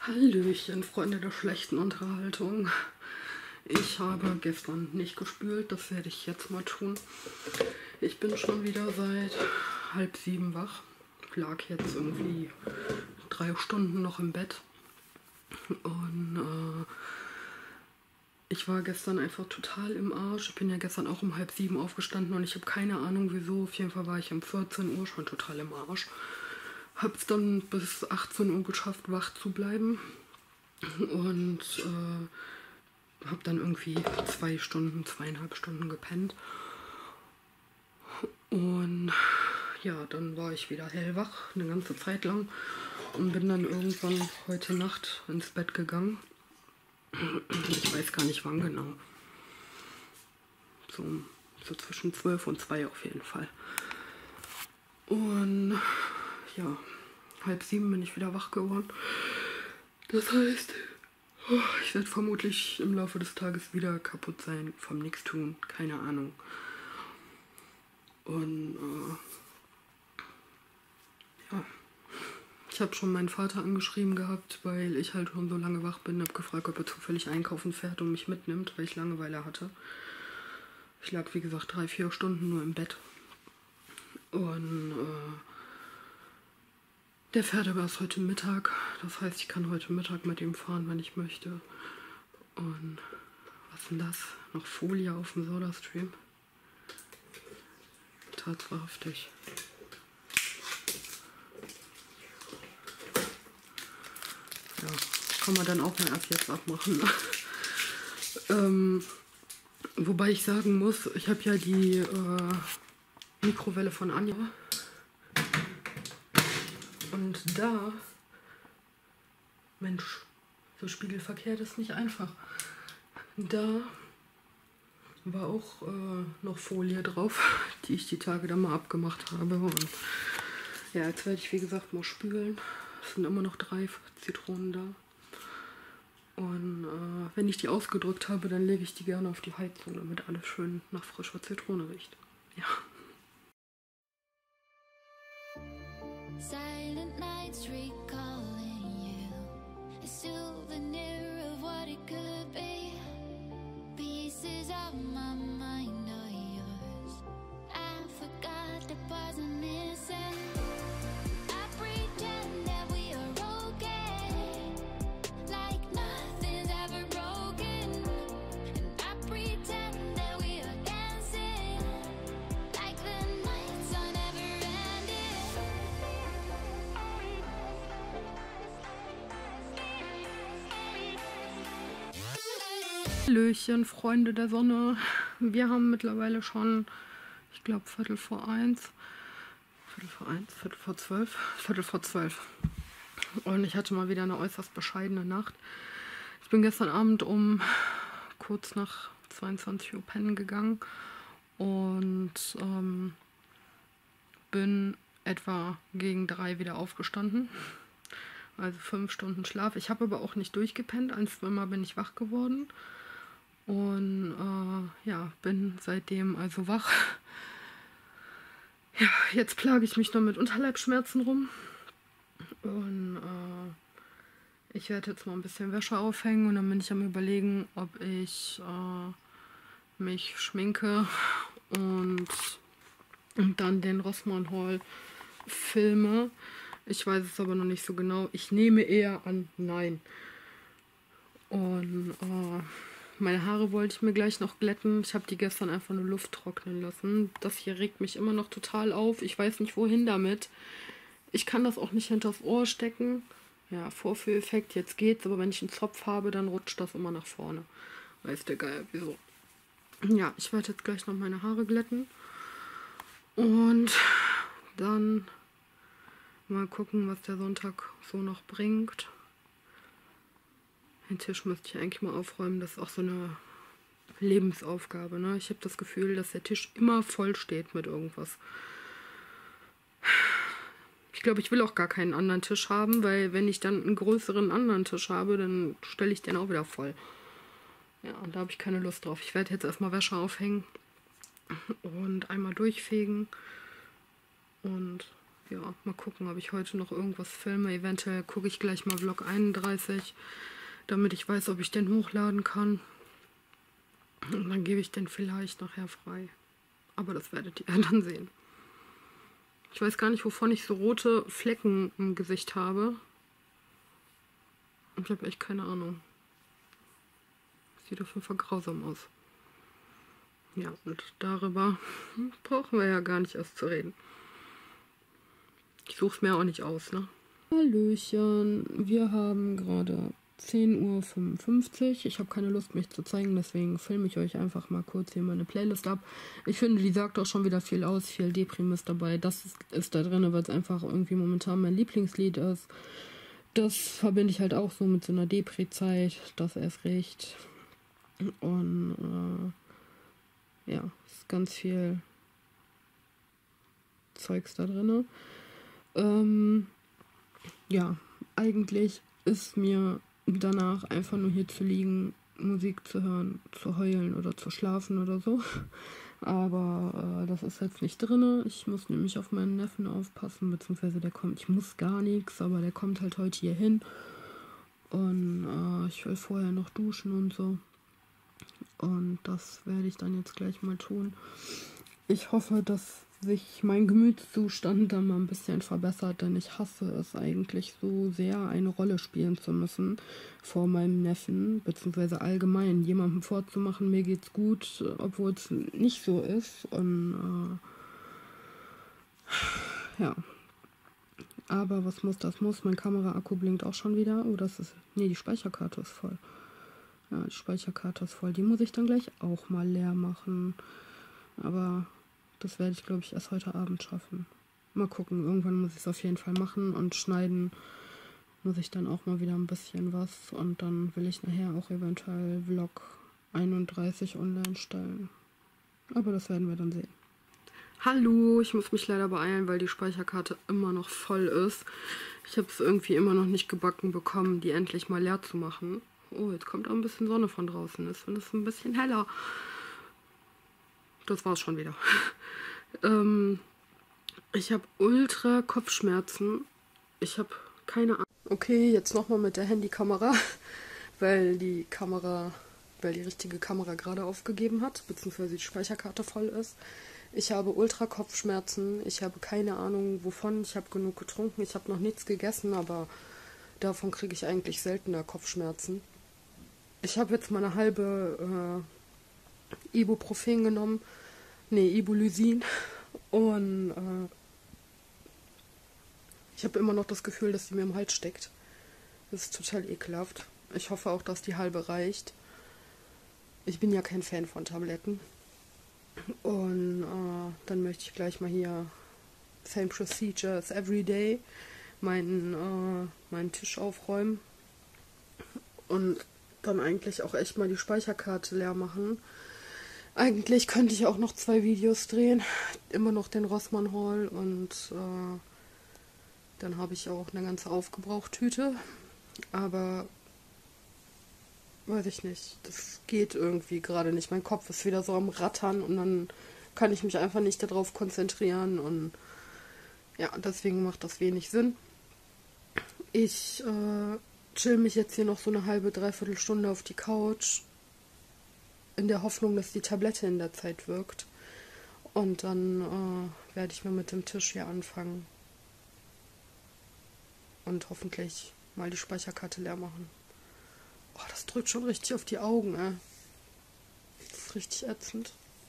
Hallöchen, Freunde der schlechten Unterhaltung. Ich habe gestern nicht gespült, das werde ich jetzt mal tun. Ich bin schon wieder seit 6:30 wach. Lag jetzt irgendwie 3 Stunden noch im Bett. Und ich war gestern einfach total im Arsch. Ich bin ja gestern auch um 6:30 aufgestanden und ich habe keine Ahnung wieso. Auf jeden Fall war ich um 14 Uhr schon total im Arsch. Hab's dann bis 18 Uhr geschafft, wach zu bleiben. Und habe dann irgendwie 2 Stunden, 2,5 Stunden gepennt. Und ja, dann war ich wieder hellwach, eine ganze Zeit lang. Und bin dann irgendwann heute Nacht ins Bett gegangen. Ich weiß gar nicht wann genau. So zwischen 12 und 2 auf jeden Fall. Und ja, 6:30 bin ich wieder wach geworden. Das heißt, ich werde vermutlich im Laufe des Tages wieder kaputt sein vom Nichtstun. Keine Ahnung. Und ja, ich habe schon meinen Vater angeschrieben gehabt, weil ich halt schon so lange wach bin. Habe gefragt, ob er zufällig einkaufen fährt und mich mitnimmt, weil ich Langeweile hatte. Ich lag, wie gesagt, 3, 4 Stunden nur im Bett. Und der fährt aber erst heute Mittag. Das heißt, ich kann heute Mittag mit ihm fahren, wenn ich möchte. Und was ist denn das? Noch Folie auf dem Soda-Stream? Tatsächlich. Ja, kann man dann auch mal erst jetzt abmachen. Wobei ich sagen muss, ich habe ja die Mikrowelle von Anja. Und da, Mensch, so spiegelverkehrt ist nicht einfach. Da war auch noch Folie drauf, die ich die Tage dann mal abgemacht habe. Und ja, jetzt werde ich wie gesagt mal spülen. Es sind immer noch 3 Zitronen da. Und wenn ich die ausgedrückt habe, dann lege ich die gerne auf die Heizung, damit alles schön nach frischer Zitrone riecht. Ja. Silent nights recalling you, a souvenir of what it could be. Pieces of my mind are yours. I forgot the parts I'm missing. I pretend that we are okay, like nothing's ever broken. And I pretend that we are dancing, like the nights are never ending. Hallöchen, Freunde der Sonne. Wir haben mittlerweile schon, ich glaube, 1:45. 1:45. Und ich hatte mal wieder eine äußerst bescheidene Nacht. Ich bin gestern Abend um kurz nach 22 Uhr pennen gegangen und bin etwa gegen 3 wieder aufgestanden. Also 5 Stunden Schlaf. Ich habe aber auch nicht durchgepennt. 1-2 Mal bin ich wach geworden. Und ja, bin seitdem also wach. Ja, jetzt plage ich mich noch mit Unterleibsschmerzen rum. Und ich werde jetzt mal ein bisschen Wäsche aufhängen und dann bin ich am Überlegen, ob ich mich schminke und dann den Rossmann Haul filme. Ich weiß es aber noch nicht so genau. Ich nehme eher an, nein. Und meine Haare wollte ich mir gleich noch glätten. Ich habe die gestern einfach nur Luft trocknen lassen. Das hier regt mich immer noch total auf. Ich weiß nicht, wohin damit. Ich kann das auch nicht hinters Ohr stecken. Ja, Vorführeffekt, jetzt geht's. Aber wenn ich einen Zopf habe, dann rutscht das immer nach vorne. Weiß der Geier, wieso. Ja, ich werde jetzt gleich noch meine Haare glätten. Und dann mal gucken, was der Sonntag so noch bringt. Den Tisch müsste ich eigentlich mal aufräumen. Das ist auch so eine Lebensaufgabe, ne? Ich habe das Gefühl, dass der Tisch immer voll steht mit irgendwas. Ich glaube, ich will auch gar keinen anderen Tisch haben, weil wenn ich dann einen größeren anderen Tisch habe, dann stelle ich den auch wieder voll. Ja, und da habe ich keine Lust drauf. Ich werde jetzt erstmal Wäsche aufhängen und einmal durchfegen. Und ja, mal gucken, ob ich heute noch irgendwas filme. Eventuell gucke ich gleich mal Vlog 31, damit ich weiß, ob ich den hochladen kann. Und dann gebe ich den vielleicht nachher frei. Aber das werdet ihr dann sehen. Ich weiß gar nicht, wovon ich so rote Flecken im Gesicht habe. Ich habe echt keine Ahnung. Sieht auf jeden Fall grausam aus. Ja, und darüber brauchen wir ja gar nicht erst zu reden. Ich suche es mir auch nicht aus, ne? Hallöchen, wir haben gerade 10:55 Uhr. Ich habe keine Lust, mich zu zeigen, deswegen filme ich euch einfach mal kurz hier meine Playlist ab. Ich finde, die sagt auch schon wieder viel aus, viel Deprim ist dabei. Das ist da drin, weil es einfach irgendwie momentan mein Lieblingslied ist. Das verbinde ich halt auch so mit so einer Depri-Zeit, das erst recht. Und ja, ist ganz viel Zeugs da drin. Ja, eigentlich ist mir danach einfach nur hier zu liegen, Musik zu hören, zu heulen oder zu schlafen oder so. Aber das ist jetzt nicht drin. Ich muss nämlich auf meinen Neffen aufpassen, beziehungsweise der kommt, ich muss gar nichts, aber der kommt halt heute hier hin. Und ich will vorher noch duschen und so. Und das werde ich dann jetzt gleich mal tun. Ich hoffe, dass sich mein Gemütszustand dann mal ein bisschen verbessert, denn ich hasse es eigentlich so sehr, eine Rolle spielen zu müssen vor meinem Neffen, beziehungsweise allgemein jemandem vorzumachen, mir geht's gut, obwohl es nicht so ist. Und ja. Aber was muss, das muss. Mein Kameraakku blinkt auch schon wieder. Oh, das ist. Nee, die Speicherkarte ist voll. Ja, die Speicherkarte ist voll. Die muss ich dann gleich auch mal leer machen. Aber das werde ich, glaube ich, erst heute Abend schaffen. Mal gucken. Irgendwann muss ich es auf jeden Fall machen. Und schneiden muss ich dann auch mal wieder ein bisschen was. Und dann will ich nachher auch eventuell Vlog 31 online stellen. Aber das werden wir dann sehen. Hallo, ich muss mich leider beeilen, weil die Speicherkarte immer noch voll ist. Ich habe es irgendwie immer noch nicht gebacken bekommen, die endlich mal leer zu machen. Oh, jetzt kommt auch ein bisschen Sonne von draußen. Ist und es ist ein bisschen heller. Das war's schon wieder. Ich habe ultra Kopfschmerzen. Ich habe keine Ahnung. Okay, jetzt nochmal mit der Handykamera, weil die richtige Kamera gerade aufgegeben hat, beziehungsweise die Speicherkarte voll ist. Ich habe ultra Kopfschmerzen. Ich habe keine Ahnung wovon. Ich habe genug getrunken. Ich habe noch nichts gegessen, aber davon kriege ich eigentlich seltener Kopfschmerzen. Ich habe jetzt mal eine halbe Ibuprofen genommen. Nee, Ibulysin. Und ich habe immer noch das Gefühl, dass die mir im Hals steckt. Das ist total ekelhaft. Ich hoffe auch, dass die halbe reicht. Ich bin ja kein Fan von Tabletten. Und dann möchte ich gleich mal hier same procedure as every day meinen Tisch aufräumen und dann eigentlich auch echt mal die Speicherkarte leer machen. Eigentlich könnte ich auch noch 2 Videos drehen, immer noch den Rossmann Haul und dann habe ich auch eine ganze Aufgebrauchtüte, aber weiß ich nicht, das geht irgendwie gerade nicht. Mein Kopf ist wieder so am Rattern und dann kann ich mich einfach nicht darauf konzentrieren und ja, deswegen macht das wenig Sinn. Ich chill mich jetzt hier noch so eine halbe, dreiviertel Stunde auf die Couch in der Hoffnung, dass die Tablette in der Zeit wirkt. Und dann werde ich mal mit dem Tisch hier anfangen und hoffentlich mal die Speicherkarte leer machen. Oh, das drückt schon richtig auf die Augen, ey. Das ist richtig ätzend.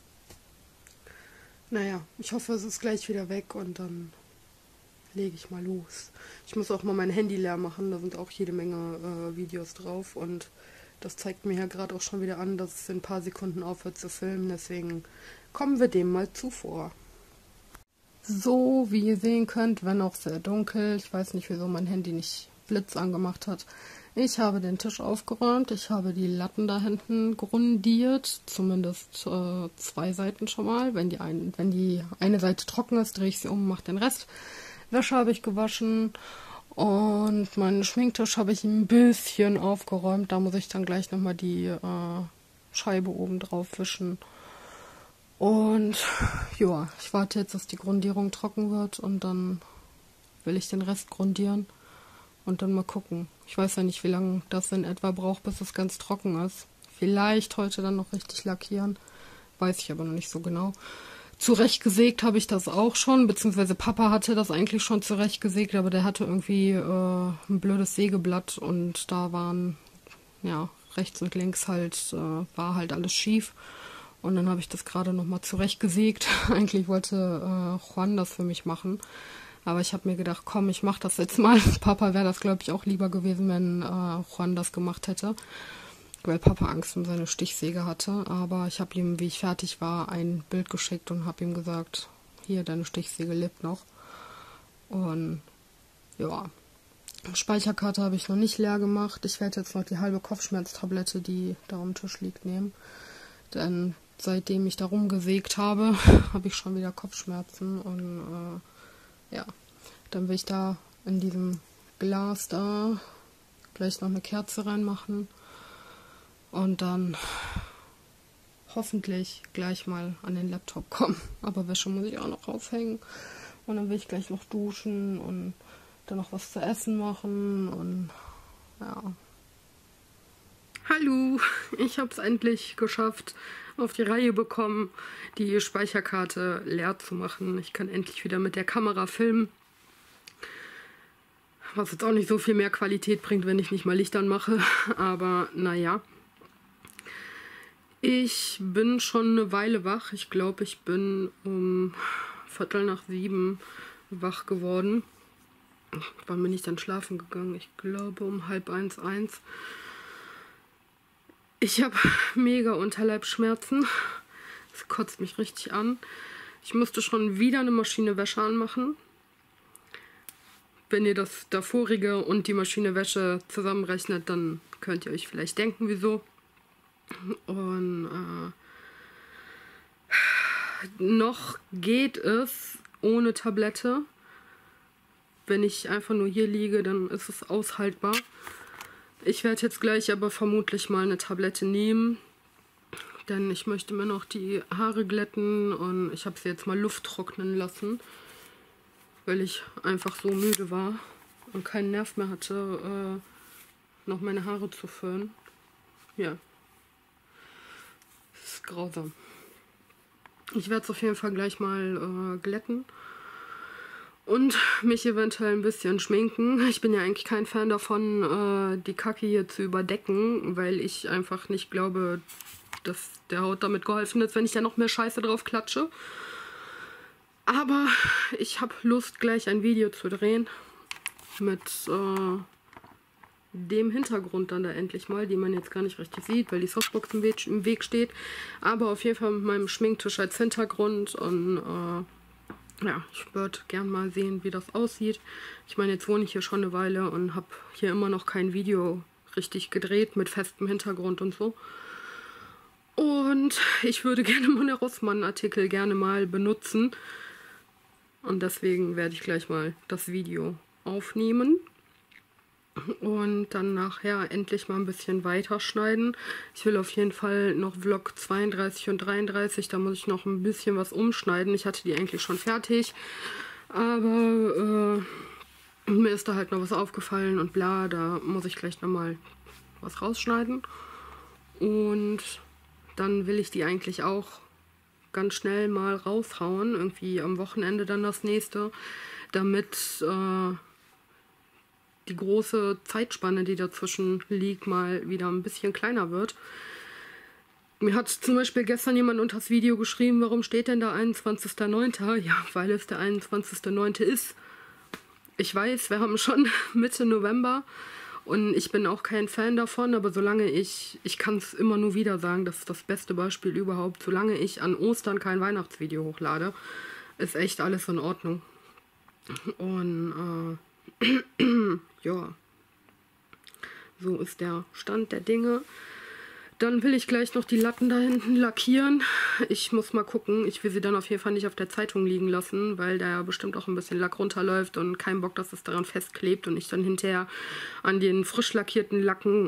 Naja, ich hoffe, es ist gleich wieder weg und dann lege ich mal los. Ich muss auch mal mein Handy leer machen, da sind auch jede Menge Videos drauf und das zeigt mir ja gerade auch schon wieder an, dass es in ein paar Sekunden aufhört zu filmen, deswegen kommen wir dem mal zuvor. So, wie ihr sehen könnt, wenn auch sehr dunkel, ich weiß nicht, wieso mein Handy nicht Blitz angemacht hat. Ich habe den Tisch aufgeräumt, ich habe die Latten da hinten grundiert, zumindest 2 Seiten schon mal. Wenn die eine Seite trocken ist, drehe ich sie um, mache den Rest. Wäsche habe ich gewaschen und meinen Schminktisch habe ich ein bisschen aufgeräumt. Da muss ich dann gleich nochmal die Scheibe oben drauf wischen. Und ja, ich warte jetzt, dass die Grundierung trocken wird und dann will ich den Rest grundieren und dann mal gucken. Ich weiß ja nicht, wie lange das in etwa braucht, bis es ganz trocken ist. Vielleicht heute dann noch richtig lackieren. Weiß ich aber noch nicht so genau. Zurechtgesägt habe ich das auch schon, beziehungsweise Papa hatte das eigentlich schon zurechtgesägt, aber der hatte irgendwie ein blödes Sägeblatt und da waren, ja, rechts und links halt, war halt alles schief. Und dann habe ich das gerade nochmal zurechtgesägt. Eigentlich wollte Juan das für mich machen. Aber ich habe mir gedacht, komm, ich mache das jetzt mal. Papa wäre das, glaube ich, auch lieber gewesen, wenn Juan das gemacht hätte. Weil Papa Angst um seine Stichsäge hatte. Aber ich habe ihm, wie ich fertig war, ein Bild geschickt und habe ihm gesagt, hier, deine Stichsäge lebt noch. Und ja, Speicherkarte habe ich noch nicht leer gemacht. Ich werde jetzt noch die halbe Kopfschmerztablette, die da am Tisch liegt, nehmen. Denn seitdem ich da rumgesägt habe, habe ich schon wieder Kopfschmerzen. Und ja, dann will ich da in diesem Glas da gleich noch eine Kerze reinmachen. Und dann hoffentlich gleich mal an den Laptop kommen. Aber Wäsche muss ich auch noch aufhängen. Und dann will ich gleich noch duschen und dann noch was zu essen machen. Und ja. Hallo, ich habe es endlich geschafft, auf die Reihe bekommen, die Speicherkarte leer zu machen. Ich kann endlich wieder mit der Kamera filmen. Was jetzt auch nicht so viel mehr Qualität bringt, wenn ich nicht mal Licht anmache. Aber naja. Ich bin schon eine Weile wach. Ich glaube, ich bin um 7:15 wach geworden. Wann bin ich dann schlafen gegangen? Ich glaube um 12:30, 1. Ich habe mega Unterleibsschmerzen. Das kotzt mich richtig an. Ich musste schon wieder eine Maschine Wäsche anmachen. Wenn ihr das davorige und die Maschine Wäsche zusammenrechnet, dann könnt ihr euch vielleicht denken, wieso. Und noch geht es ohne Tablette. Wenn ich einfach nur hier liege, dann ist es aushaltbar. Ich werde jetzt gleich aber vermutlich mal eine Tablette nehmen, denn ich möchte mir noch die Haare glätten und ich habe sie jetzt mal Luft trocknen lassen, weil ich einfach so müde war und keinen Nerv mehr hatte, noch meine Haare zu föhnen. Ja. Das ist grausam. Ich werde es auf jeden Fall gleich mal glätten und mich eventuell ein bisschen schminken. Ich bin ja eigentlich kein Fan davon, die Kacke hier zu überdecken, weil ich einfach nicht glaube, dass der Haut damit geholfen ist, wenn ich da noch mehr Scheiße drauf klatsche. Aber ich habe Lust, gleich ein Video zu drehen mit dem Hintergrund dann da endlich mal, die man jetzt gar nicht richtig sieht, weil die Softbox im Weg steht. Aber auf jeden Fall mit meinem Schminktisch als Hintergrund und ja, ich würde gern mal sehen, wie das aussieht. Ich meine, jetzt wohne ich hier schon eine Weile und habe hier immer noch kein Video richtig gedreht mit festem Hintergrund und so. Und ich würde gerne meine Rossmann-Artikel gerne mal benutzen. Und deswegen werde ich gleich mal das Video aufnehmen. Und dann nachher endlich mal ein bisschen weiterschneiden. Ich will auf jeden Fall noch Vlog 32 und 33, da muss ich noch ein bisschen was umschneiden. Ich hatte die eigentlich schon fertig, aber mir ist da halt noch was aufgefallen und bla, da muss ich gleich nochmal was rausschneiden. Und dann will ich die eigentlich auch ganz schnell mal raushauen, irgendwie am Wochenende dann das nächste, damit die große Zeitspanne, die dazwischen liegt, mal wieder ein bisschen kleiner wird. Mir hat zum Beispiel gestern jemand unter das Video geschrieben, warum steht denn da 21.09.? Ja, weil es der 21.09. ist. Ich weiß, wir haben schon Mitte November und ich bin auch kein Fan davon, aber solange ich kann es immer nur wieder sagen, das ist das beste Beispiel überhaupt, solange ich an Ostern kein Weihnachtsvideo hochlade, ist echt alles in Ordnung. Und ja, so ist der Stand der Dinge. Dann will ich gleich noch die Latten da hinten lackieren. Ich muss mal gucken. Ich will sie dann auf jeden Fall nicht auf der Zeitung liegen lassen, weil da ja bestimmt auch ein bisschen Lack runterläuft und kein Bock, dass es daran festklebt und ich dann hinterher an den frisch lackierten Latten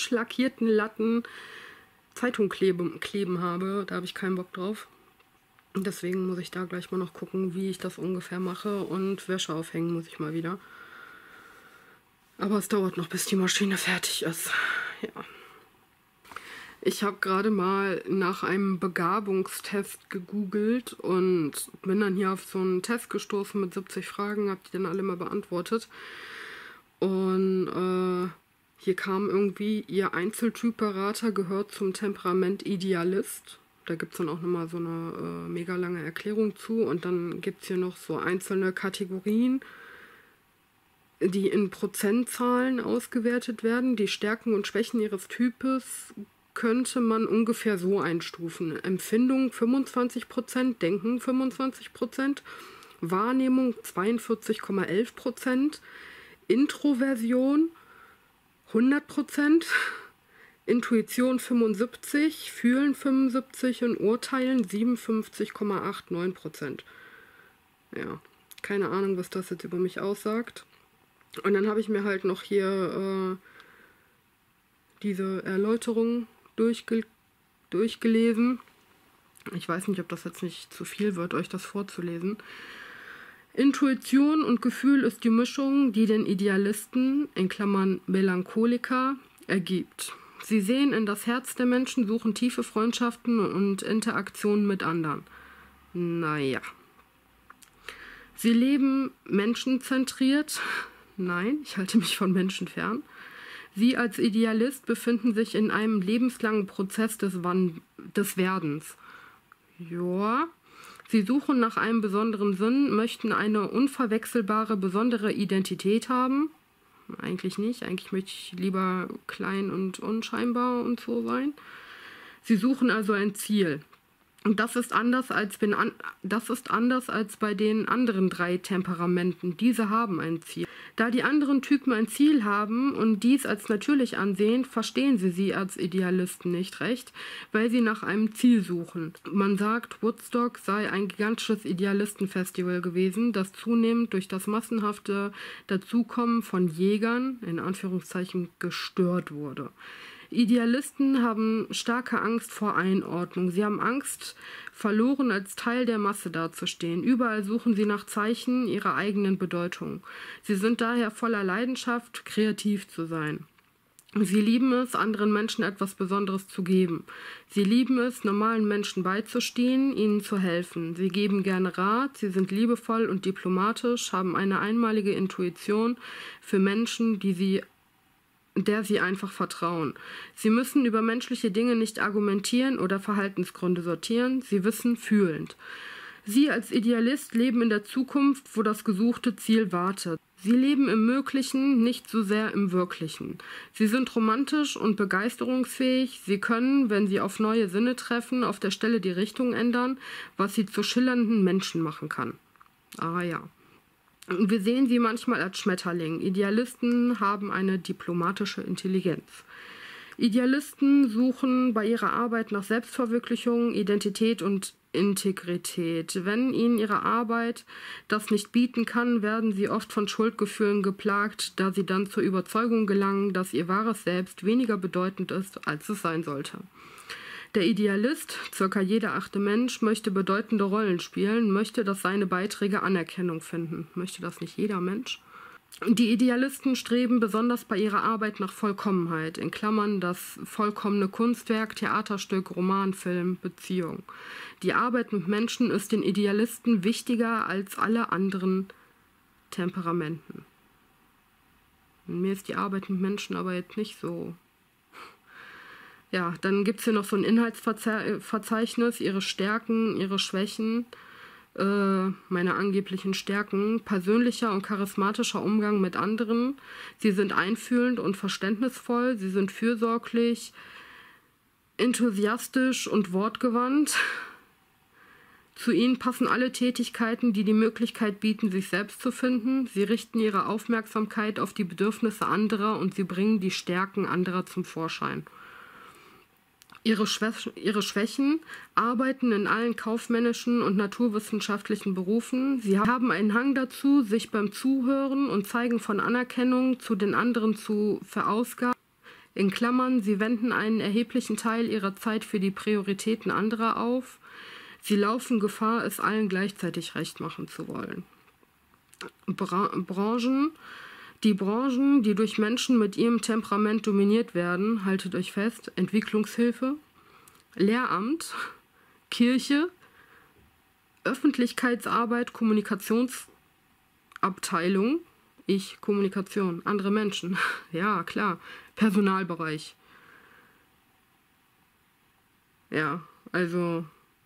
Zeitung kleben habe. Da habe ich keinen Bock drauf. Deswegen muss ich da gleich mal noch gucken, wie ich das ungefähr mache. Und Wäsche aufhängen muss ich mal wieder. Aber es dauert noch, bis die Maschine fertig ist. Ja. Ich habe gerade mal nach einem Begabungstest gegoogelt und bin dann hier auf so einen Test gestoßen mit 70 Fragen, habe die dann alle mal beantwortet. Und hier kam irgendwie, Ihr Einzeltyp-Berater gehört zum Temperament Idealist. Da gibt es dann auch nochmal so eine mega lange Erklärung zu. Und dann gibt es hier noch so einzelne Kategorien, die in Prozentzahlen ausgewertet werden. Die Stärken und Schwächen Ihres Types könnte man ungefähr so einstufen. Empfindung 25%, Denken 25%, Wahrnehmung 42,11%, Introversion 100%, Intuition 75%, Fühlen 75% und Urteilen 57,89%. Ja, keine Ahnung, was das jetzt über mich aussagt. Und dann habe ich mir halt noch hier diese Erläuterung durchgelesen. Ich weiß nicht, ob das jetzt nicht zu viel wird, euch das vorzulesen. Intuition und Gefühl ist die Mischung, die den Idealisten, in Klammern Melancholiker, ergibt. Sie sehen in das Herz der Menschen, suchen tiefe Freundschaften und Interaktionen mit anderen. Naja. Sie leben menschenzentriert. Nein, ich halte mich von Menschen fern. Sie als Idealist befinden sich in einem lebenslangen Prozess des Werdens. Ja. Sie suchen nach einem besonderen Sinn, möchten eine unverwechselbare, besondere Identität haben. Eigentlich nicht. Eigentlich möchte ich lieber klein und unscheinbar und so sein. Sie suchen also ein Ziel. Und das ist anders als bei den anderen 3 Temperamenten. Diese haben ein Ziel. Da die anderen Typen ein Ziel haben und dies als natürlich ansehen, verstehen sie als Idealisten nicht recht, weil sie nach einem Ziel suchen. Man sagt, Woodstock sei ein gigantisches Idealistenfestival gewesen, das zunehmend durch das massenhafte Dazukommen von Jägern, in Anführungszeichen, gestört wurde. Idealisten haben starke Angst vor Einordnung. Sie haben Angst, verloren als Teil der Masse dazustehen. Überall suchen sie nach Zeichen ihrer eigenen Bedeutung. Sie sind daher voller Leidenschaft, kreativ zu sein. Sie lieben es, anderen Menschen etwas Besonderes zu geben. Sie lieben es, normalen Menschen beizustehen, ihnen zu helfen. Sie geben gerne Rat, sie sind liebevoll und diplomatisch, haben eine einmalige Intuition für Menschen, der sie einfach vertrauen. Sie müssen über menschliche Dinge nicht argumentieren oder Verhaltensgründe sortieren, sie wissen fühlend. Sie als Idealist leben in der Zukunft, wo das gesuchte Ziel wartet. Sie leben im Möglichen, nicht so sehr im Wirklichen. Sie sind romantisch und begeisterungsfähig. Sie können, wenn sie auf neue Sinne treffen, auf der Stelle die Richtung ändern, was sie zu schillernden Menschen machen kann. Ah ja. Wir sehen sie manchmal als Schmetterling. Idealisten haben eine diplomatische Intelligenz. Idealisten suchen bei ihrer Arbeit nach Selbstverwirklichung, Identität und Integrität. Wenn ihnen ihre Arbeit das nicht bieten kann, werden sie oft von Schuldgefühlen geplagt, da sie dann zur Überzeugung gelangen, dass ihr wahres Selbst weniger bedeutend ist, als es sein sollte. Der Idealist, circa jeder 8. Mensch, möchte bedeutende Rollen spielen, möchte, dass seine Beiträge Anerkennung finden. Möchte das nicht jeder Mensch? Die Idealisten streben besonders bei ihrer Arbeit nach Vollkommenheit, in Klammern das vollkommene Kunstwerk, Theaterstück, Roman, Film, Beziehung. Die Arbeit mit Menschen ist den Idealisten wichtiger als alle anderen Temperamenten. Mir ist die Arbeit mit Menschen aber jetzt nicht so. Ja, dann gibt es hier noch so ein Inhaltsverzeichnis, ihre Stärken, ihre Schwächen, meine angeblichen Stärken, persönlicher und charismatischer Umgang mit anderen. Sie sind einfühlend und verständnisvoll, sie sind fürsorglich, enthusiastisch und wortgewandt. Zu ihnen passen alle Tätigkeiten, die die Möglichkeit bieten, sich selbst zu finden. Sie richten ihre Aufmerksamkeit auf die Bedürfnisse anderer und sie bringen die Stärken anderer zum Vorschein. Ihre Schwächen: arbeiten in allen kaufmännischen und naturwissenschaftlichen Berufen. Sie haben einen Hang dazu, sich beim Zuhören und Zeigen von Anerkennung zu den anderen zu verausgaben. In Klammern, sie wenden einen erheblichen Teil ihrer Zeit für die Prioritäten anderer auf. Sie laufen Gefahr, es allen gleichzeitig recht machen zu wollen. Branchen, die durch Menschen mit ihrem Temperament dominiert werden, haltet euch fest, Entwicklungshilfe, Lehramt, Kirche, Öffentlichkeitsarbeit, Kommunikationsabteilung, Kommunikation, andere Menschen, ja klar, Personalbereich. Ja, also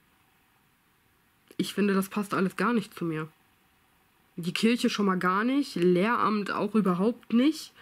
ich finde, das passt alles gar nicht zu mir. Die Kirche schon mal gar nicht, Lehramt auch überhaupt nicht,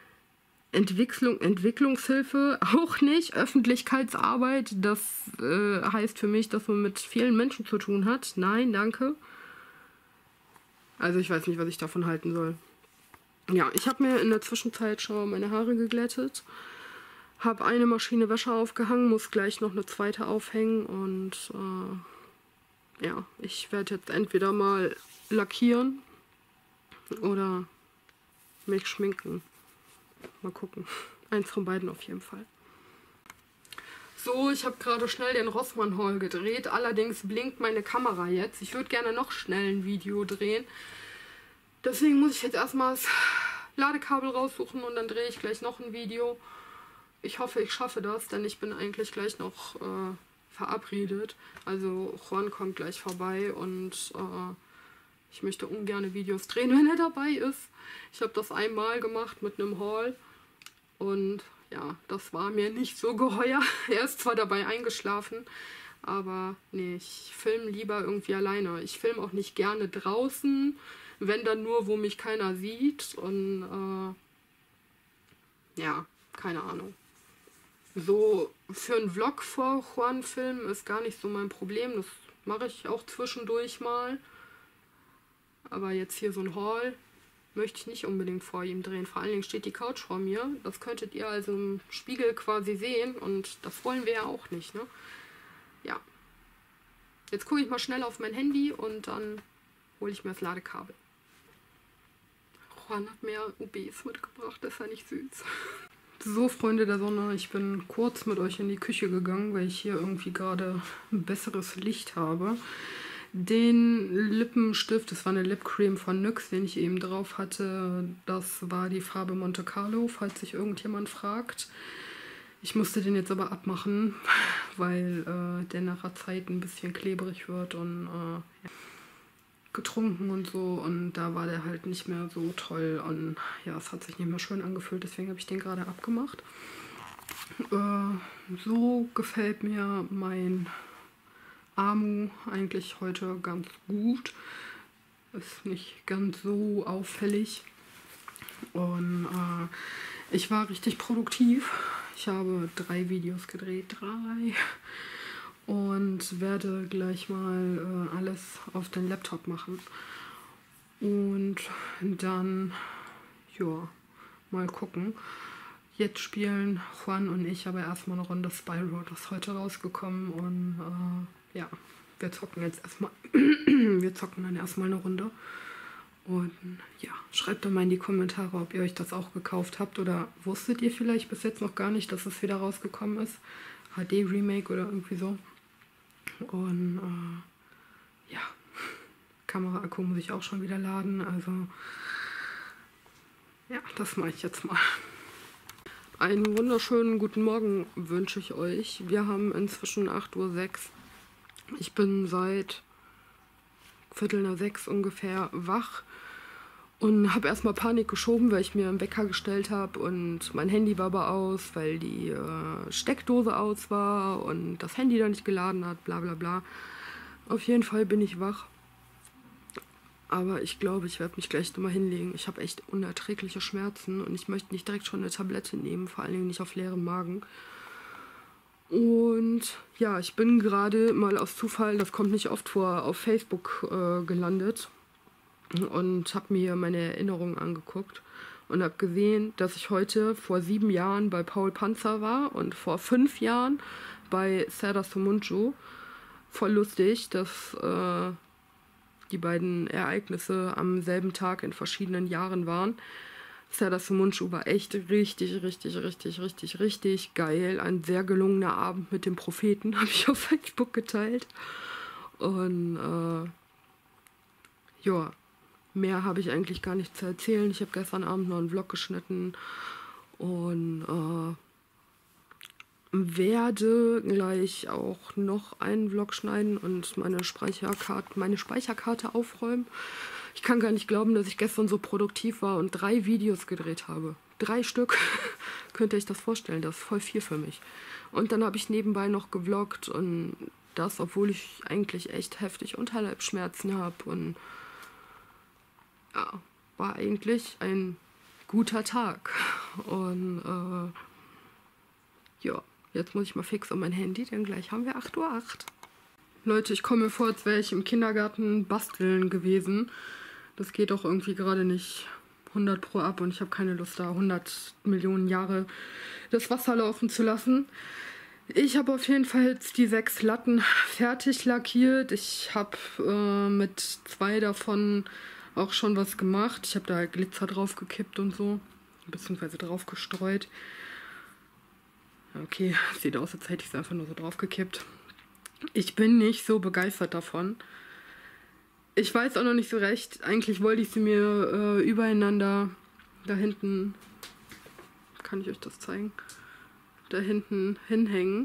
Entwicklungshilfe auch nicht, Öffentlichkeitsarbeit, das heißt für mich, dass man mit vielen Menschen zu tun hat. Nein, danke. Also ich weiß nicht, was ich davon halten soll. Ja, ich habe mir in der Zwischenzeit schon meine Haare geglättet, habe eine Maschine Wäsche aufgehangen, muss gleich noch eine zweite aufhängen und ja, ich werde jetzt entweder mal lackieren oder mich schminken. Mal gucken. Eins von beiden auf jeden Fall. So, ich habe gerade schnell den Rossmann-Haul gedreht. Allerdings blinkt meine Kamera jetzt. Ich würde gerne noch schnell ein Video drehen. Deswegen muss ich jetzt erstmal das Ladekabel raussuchen und dann drehe ich gleich noch ein Video. Ich hoffe, ich schaffe das, denn ich bin eigentlich gleich noch verabredet. Also Juan kommt gleich vorbei und ich möchte ungern Videos drehen, wenn er dabei ist. Ich habe das einmal gemacht mit einem Haul und ja, das war mir nicht so geheuer. Er ist zwar dabei eingeschlafen, aber nee, ich filme lieber irgendwie alleine. Ich filme auch nicht gerne draußen, wenn dann nur, wo mich keiner sieht und ja, keine Ahnung. So für einen Vlog vor Juan filmen ist gar nicht so mein Problem. Das mache ich auch zwischendurch mal. Aber jetzt hier so ein Haul möchte ich nicht unbedingt vor ihm drehen. Vor allen Dingen steht die Couch vor mir. Das könntet ihr also im Spiegel quasi sehen. Und das wollen wir ja auch nicht, ne? Ja. Jetzt gucke ich mal schnell auf mein Handy und dann hole ich mir das Ladekabel. Juan hat mir UBs mitgebracht. Das ist ja nicht süß. So, Freunde der Sonne, ich bin kurz mit euch in die Küche gegangen, weil ich hier irgendwie gerade ein besseres Licht habe. Den Lippenstift, das war eine Lipcreme von NYX, den ich eben drauf hatte. Das war die Farbe Monte Carlo, falls sich irgendjemand fragt. Ich musste den jetzt aber abmachen, weil der nach der Zeit ein bisschen klebrig wird und ja, getrunken und so. Und da war der halt nicht mehr so toll und ja, es hat sich nicht mehr schön angefühlt. Deswegen habe ich den gerade abgemacht. So gefällt mir mein Amu eigentlich heute ganz gut. Ist nicht ganz so auffällig. Und ich war richtig produktiv. Ich habe 3 Videos gedreht. 3. Und werde gleich mal alles auf den Laptop machen. Und dann, ja, mal gucken. Jetzt spielen Juan und ich aber erstmal eine Runde Spyro. Das ist heute rausgekommen und ja, wir zocken jetzt erstmal. Wir zocken dann erstmal eine Runde. Und ja, schreibt doch mal in die Kommentare, ob ihr euch das auch gekauft habt oder wusstet ihr vielleicht bis jetzt noch gar nicht, dass es wieder rausgekommen ist. HD-Remake oder irgendwie so. Und ja, Kameraakku muss ich auch schon wieder laden. Also ja, das mache ich jetzt mal. Einen wunderschönen guten Morgen wünsche ich euch. Wir haben inzwischen 8:06 Uhr. Ich bin seit 5:45 ungefähr wach und habe erstmal Panik geschoben, weil ich mir einen Wecker gestellt habe und mein Handy war aber aus, weil die Steckdose aus war und das Handy da nicht geladen hat, bla bla bla. Auf jeden Fall bin ich wach. Aber ich glaube, ich werde mich gleich nochmal hinlegen. Ich habe echt unerträgliche Schmerzen und ich möchte nicht direkt schon eine Tablette nehmen, vor allen Dingen nicht auf leerem Magen. Und ja, ich bin gerade mal aus Zufall, das kommt nicht oft vor, auf Facebook gelandet und habe mir meine Erinnerungen angeguckt und habe gesehen, dass ich heute vor 7 Jahren bei Paul Panzer war und vor 5 Jahren bei Serdar Somuncu. Voll lustig, dass die beiden Ereignisse am selben Tag in verschiedenen Jahren waren. Serdar Somuncu war echt richtig geil. Ein sehr gelungener Abend mit dem Propheten, habe ich auf Facebook geteilt. Und ja, mehr habe ich eigentlich gar nicht zu erzählen. Ich habe gestern Abend noch einen Vlog geschnitten und werde gleich auch noch einen Vlog schneiden und meine Speicherkarte aufräumen. Ich kann gar nicht glauben, dass ich gestern so produktiv war und 3 Videos gedreht habe. 3 Stück. Könnt ihr euch das vorstellen? Das ist voll viel für mich. Und dann habe ich nebenbei noch gevloggt und das, obwohl ich eigentlich echt heftig Unterleibsschmerzen habe. Und ja, war eigentlich ein guter Tag. Und ja, jetzt muss ich mal fix um mein Handy, denn gleich haben wir 8:08 Uhr. Leute, ich komme mir vor, als wäre ich im Kindergarten basteln gewesen. Das geht doch irgendwie gerade nicht 100 Pro ab und ich habe keine Lust, da 100 Millionen Jahre das Wasser laufen zu lassen. Ich habe auf jeden Fall jetzt die 6 Latten fertig lackiert. Ich habe mit 2 davon auch schon was gemacht. Ich habe da Glitzer drauf gekippt und so, beziehungsweise drauf gestreut. Okay, sieht aus, als hätte ich es einfach nur so drauf gekippt. Ich bin nicht so begeistert davon. Ich weiß auch noch nicht so recht. Eigentlich wollte ich sie mir übereinander da hinten, kann ich euch das zeigen, da hinten hinhängen.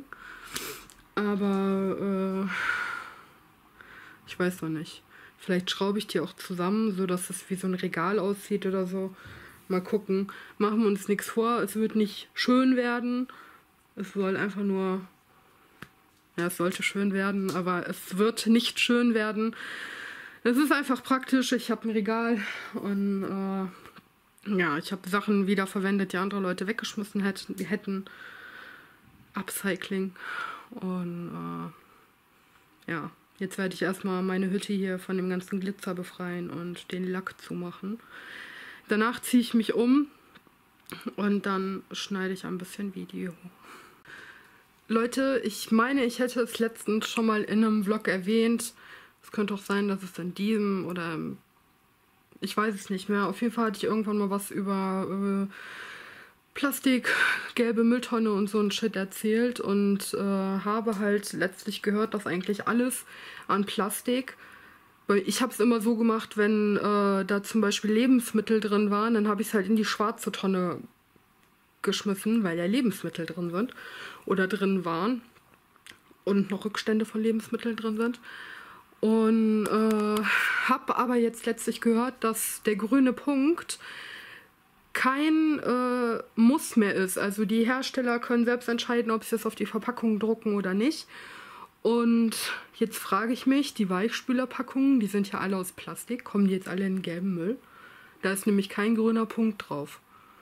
Aber ich weiß noch nicht. Vielleicht schraube ich die auch zusammen, so dass es wie so ein Regal aussieht oder so. Mal gucken. Machen wir uns nichts vor. Es wird nicht schön werden. Es soll einfach nur... Ja, es sollte schön werden, aber es wird nicht schön werden. Es ist einfach praktisch. Ich habe ein Regal und ja, ich habe Sachen wiederverwendet, die andere Leute weggeschmissen hätten. Upcycling. Und ja, jetzt werde ich erstmal meine Hütte hier von dem ganzen Glitzer befreien und den Lack zumachen. Danach ziehe ich mich um und dann schneide ich ein bisschen Video. Leute, ich meine, ich hätte es letztens schon mal in einem Vlog erwähnt. Es könnte auch sein, dass es in diesem oder ich weiß es nicht mehr. Auf jeden Fall hatte ich irgendwann mal was über Plastik, gelbe Mülltonne und so ein Shit erzählt und habe halt letztlich gehört, dass eigentlich alles an Plastik, weil ich habe es immer so gemacht, wenn da zum Beispiel Lebensmittel drin waren, dann habe ich es halt in die schwarze Tonne geschmissen, weil ja Lebensmittel drin sind oder drin waren und noch Rückstände von Lebensmitteln drin sind. Und habe aber jetzt letztlich gehört, dass der grüne Punkt kein Muss mehr ist. Also die Hersteller können selbst entscheiden, ob sie das auf die Verpackung drucken oder nicht. Und jetzt frage ich mich, die Weichspülerpackungen, die sind ja alle aus Plastik, kommen die jetzt alle in den gelben Müll? Da ist nämlich kein grüner Punkt drauf.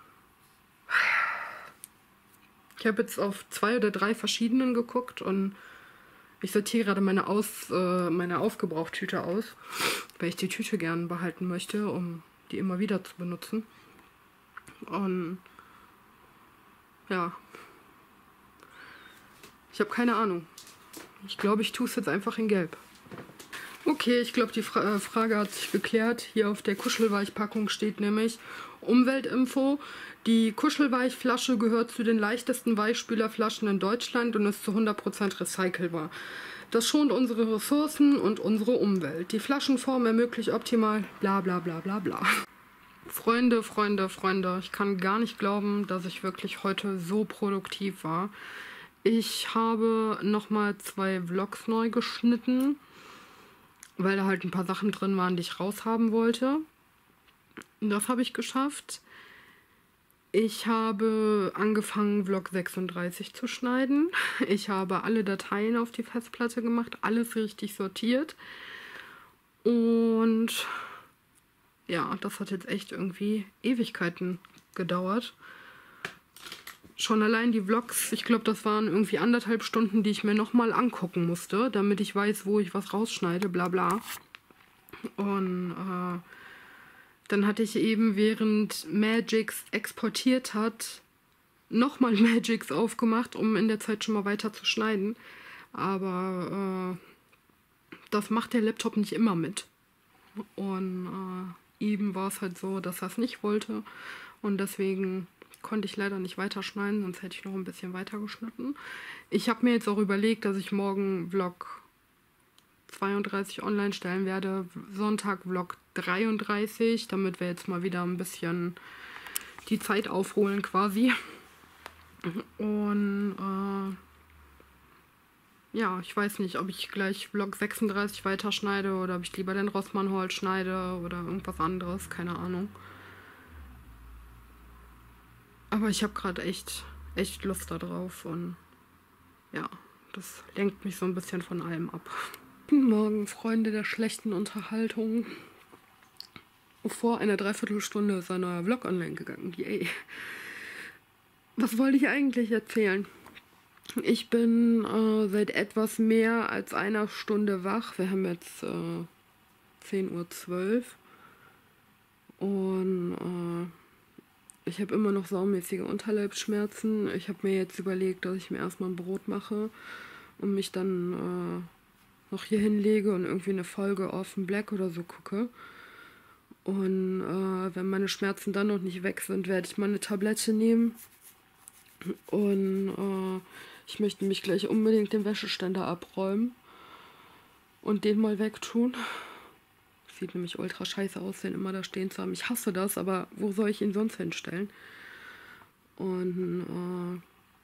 Ich habe jetzt auf 2 oder 3 verschiedenen geguckt und ich sortiere gerade meine Aufgebrauchtüte aus, weil ich die Tüte gerne behalten möchte, um die immer wieder zu benutzen. Und ja, ich habe keine Ahnung. Ich glaube, ich tue es jetzt einfach in Gelb. Okay, ich glaube, die Frage hat sich geklärt. Hier auf der Kuschelweichpackung steht nämlich Umweltinfo. Die Kuschelweichflasche gehört zu den leichtesten Weichspülerflaschen in Deutschland und ist zu 100% recycelbar. Das schont unsere Ressourcen und unsere Umwelt. Die Flaschenform ermöglicht optimal bla bla bla bla bla. Freunde, ich kann gar nicht glauben, dass ich wirklich heute so produktiv war. Ich habe nochmal 2 Vlogs neu geschnitten, weil da halt ein paar Sachen drin waren, die ich raushaben wollte. Das habe ich geschafft. Ich habe angefangen, Vlog 36 zu schneiden. Ich habe alle Dateien auf die Festplatte gemacht, alles richtig sortiert. Und ja, das hat jetzt echt irgendwie Ewigkeiten gedauert. Schon allein die Vlogs, ich glaube, das waren irgendwie 1,5 Stunden, die ich mir nochmal angucken musste, damit ich weiß, wo ich was rausschneide, bla bla. Und dann hatte ich eben, während Magix exportiert hat, nochmal Magix aufgemacht, um in der Zeit schon mal weiter zu schneiden. Aber das macht der Laptop nicht immer mit. Und eben war es halt so, dass er es nicht wollte. Und deswegen konnte ich leider nicht weiterschneiden, sonst hätte ich noch ein bisschen weiter geschnitten. Ich habe mir jetzt auch überlegt, dass ich morgen Vlog 32 online stellen werde. Sonntag Vlog 33, damit wir jetzt mal wieder ein bisschen die Zeit aufholen quasi. Und ja, ich weiß nicht, ob ich gleich Vlog 36 weiterschneide oder ob ich lieber den Rossmann-Haul schneide oder irgendwas anderes, keine Ahnung. Aber ich habe gerade echt Lust da drauf und ja, das lenkt mich so ein bisschen von allem ab. Guten Morgen, Freunde der schlechten Unterhaltung. Vor einer Dreiviertelstunde ist ein neuer Vlog online gegangen. Yay. Was wollte ich eigentlich erzählen? Ich bin seit etwas mehr als einer Stunde wach. Wir haben jetzt 10:12 Uhr. Und ich habe immer noch saumäßige Unterleibsschmerzen. Ich habe mir jetzt überlegt, dass ich mir erstmal ein Brot mache und mich dann noch hier hinlege und irgendwie eine Folge Orphan Black oder so gucke. Und wenn meine Schmerzen dann noch nicht weg sind, werde ich mal eine Tablette nehmen. Und ich möchte mich gleich unbedingt den Wäscheständer abräumen und den mal wegtun. Sieht nämlich ultra scheiße aus, den immer da stehen zu haben. Ich hasse das, aber wo soll ich ihn sonst hinstellen? Und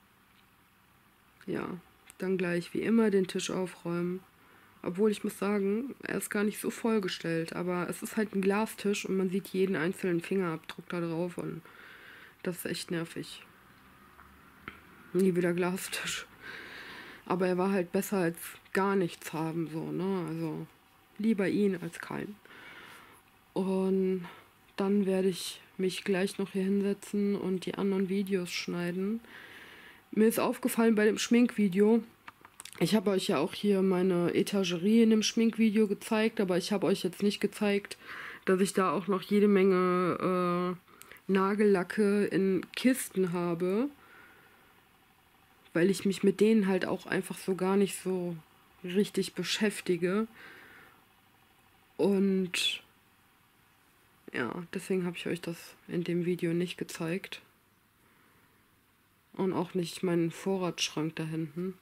ja, dann gleich wie immer den Tisch aufräumen. Obwohl ich muss sagen, er ist gar nicht so vollgestellt, aber es ist halt ein Glastisch und man sieht jeden einzelnen Fingerabdruck da drauf und das ist echt nervig. Nie wieder Glastisch. Aber er war halt besser als gar nichts haben, so, ne? Also lieber ihn als keinen. Und dann werde ich mich gleich noch hier hinsetzen und die anderen Videos schneiden. Mir ist aufgefallen bei dem Schminkvideo, ich habe euch ja auch hier meine Etagerie in dem Schminkvideo gezeigt, aber ich habe euch jetzt nicht gezeigt, dass ich da auch noch jede Menge Nagellacke in Kisten habe, weil ich mich mit denen halt auch einfach so gar nicht so richtig beschäftige. Und ja, deswegen habe ich euch das in dem Video nicht gezeigt. Und auch nicht meinen Vorratsschrank da hinten.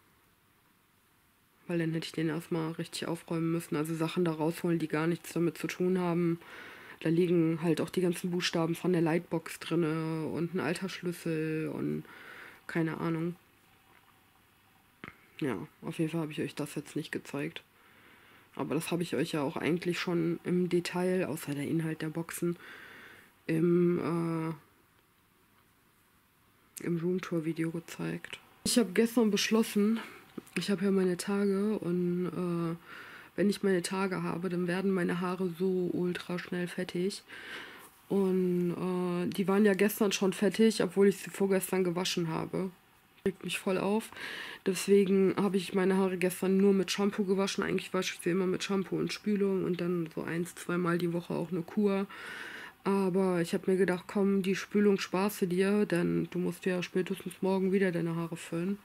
Weil dann hätte ich den erstmal richtig aufräumen müssen. Also Sachen da rausholen, die gar nichts damit zu tun haben. Da liegen halt auch die ganzen Buchstaben von der Lightbox drin und ein alter Schlüssel und keine Ahnung. Ja, auf jeden Fall habe ich euch das jetzt nicht gezeigt. Aber das habe ich euch ja auch eigentlich schon im Detail, außer der Inhalt der Boxen, im Roomtour-Video gezeigt. Ich habe gestern beschlossen, ich habe ja meine Tage und wenn ich meine Tage habe, dann werden meine Haare so ultra schnell fettig. Und die waren ja gestern schon fettig, obwohl ich sie vorgestern gewaschen habe. Regt mich voll auf. Deswegen habe ich meine Haare gestern nur mit Shampoo gewaschen. Eigentlich wasche ich sie immer mit Shampoo und Spülung und dann so 1-2 Mal die Woche auch eine Kur. Aber ich habe mir gedacht, komm, die Spülung sparst du dir, denn du musst ja spätestens morgen wieder deine Haare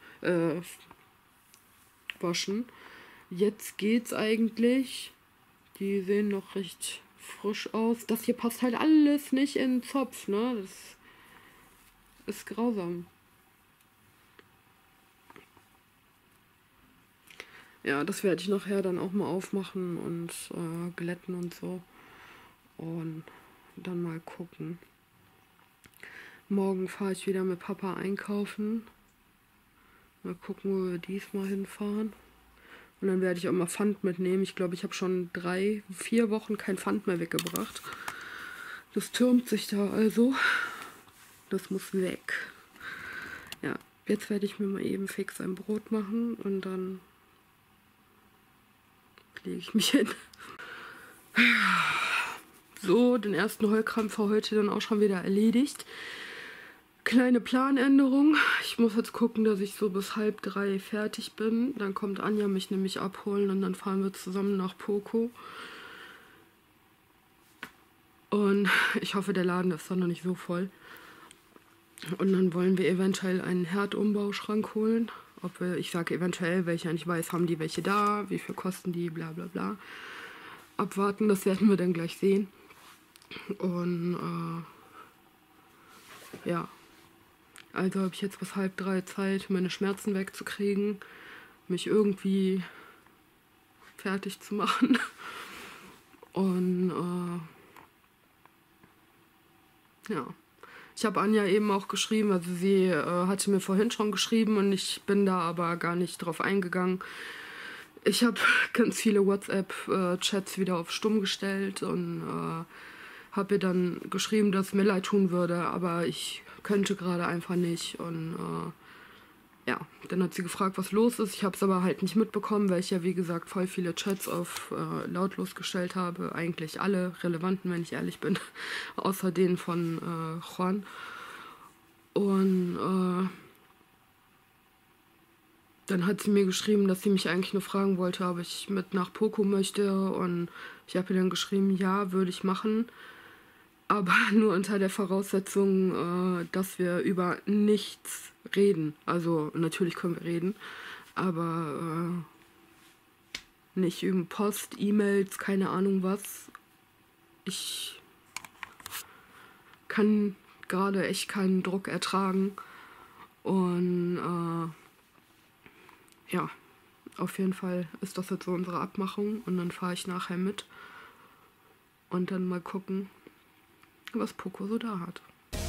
waschen. Jetzt geht's eigentlich. Die sehen noch recht frisch aus. Das hier passt halt alles nicht in den Zopf, ne? Das ist grausam. Ja, das werde ich nachher dann auch mal aufmachen und glätten und so. Und dann mal gucken. Morgen fahre ich wieder mit Papa einkaufen. Mal gucken, wo wir diesmal hinfahren. Und dann werde ich auch mal Pfand mitnehmen. Ich glaube, ich habe schon 3-4 Wochen kein Pfand mehr weggebracht. Das türmt sich da also. Das muss weg. Ja, jetzt werde ich mir mal eben fix ein Brot machen und dann lege ich mich hin. So, den ersten Heulkrampf für heute dann auch schon wieder erledigt. Kleine Planänderung. Ich muss jetzt gucken, dass ich so bis 2:30 fertig bin. Dann kommt Anja mich nämlich abholen und dann fahren wir zusammen nach Poco. Und ich hoffe, der Laden ist dann noch nicht so voll. Und dann wollen wir eventuell einen Herdumbauschrank holen. Ich sage eventuell, welche ich nicht weiß, haben die welche da, wie viel kosten die, bla bla bla. Abwarten, das werden wir dann gleich sehen. Und ja, also habe ich jetzt bis 2:30 Zeit, meine Schmerzen wegzukriegen, mich irgendwie fertig zu machen. Und ja, ich habe Anja eben auch geschrieben, also sie hatte mir vorhin schon geschrieben und ich bin da aber gar nicht drauf eingegangen. Ich habe ganz viele WhatsApp-Chats wieder auf stumm gestellt und habe ihr dann geschrieben, dass es mir leid tun würde, aber ich könnte gerade einfach nicht. Und ja, dann hat sie gefragt, was los ist. Ich habe es aber halt nicht mitbekommen, weil ich ja, wie gesagt, voll viele Chats auf lautlos gestellt habe. Eigentlich alle relevanten, wenn ich ehrlich bin, außer den von Juan. Und dann hat sie mir geschrieben, dass sie mich eigentlich nur fragen wollte, ob ich mit nach Poco möchte. Und ich habe ihr dann geschrieben, ja, würde ich machen. Aber nur unter der Voraussetzung, dass wir über nichts reden. Also natürlich können wir reden, aber nicht über Post, E-Mails, keine Ahnung was. Ich kann gerade echt keinen Druck ertragen. Und ja, auf jeden Fall ist das jetzt so unsere Abmachung. Und dann fahre ich nachher mit. Und dann mal gucken, was Poco so da hat.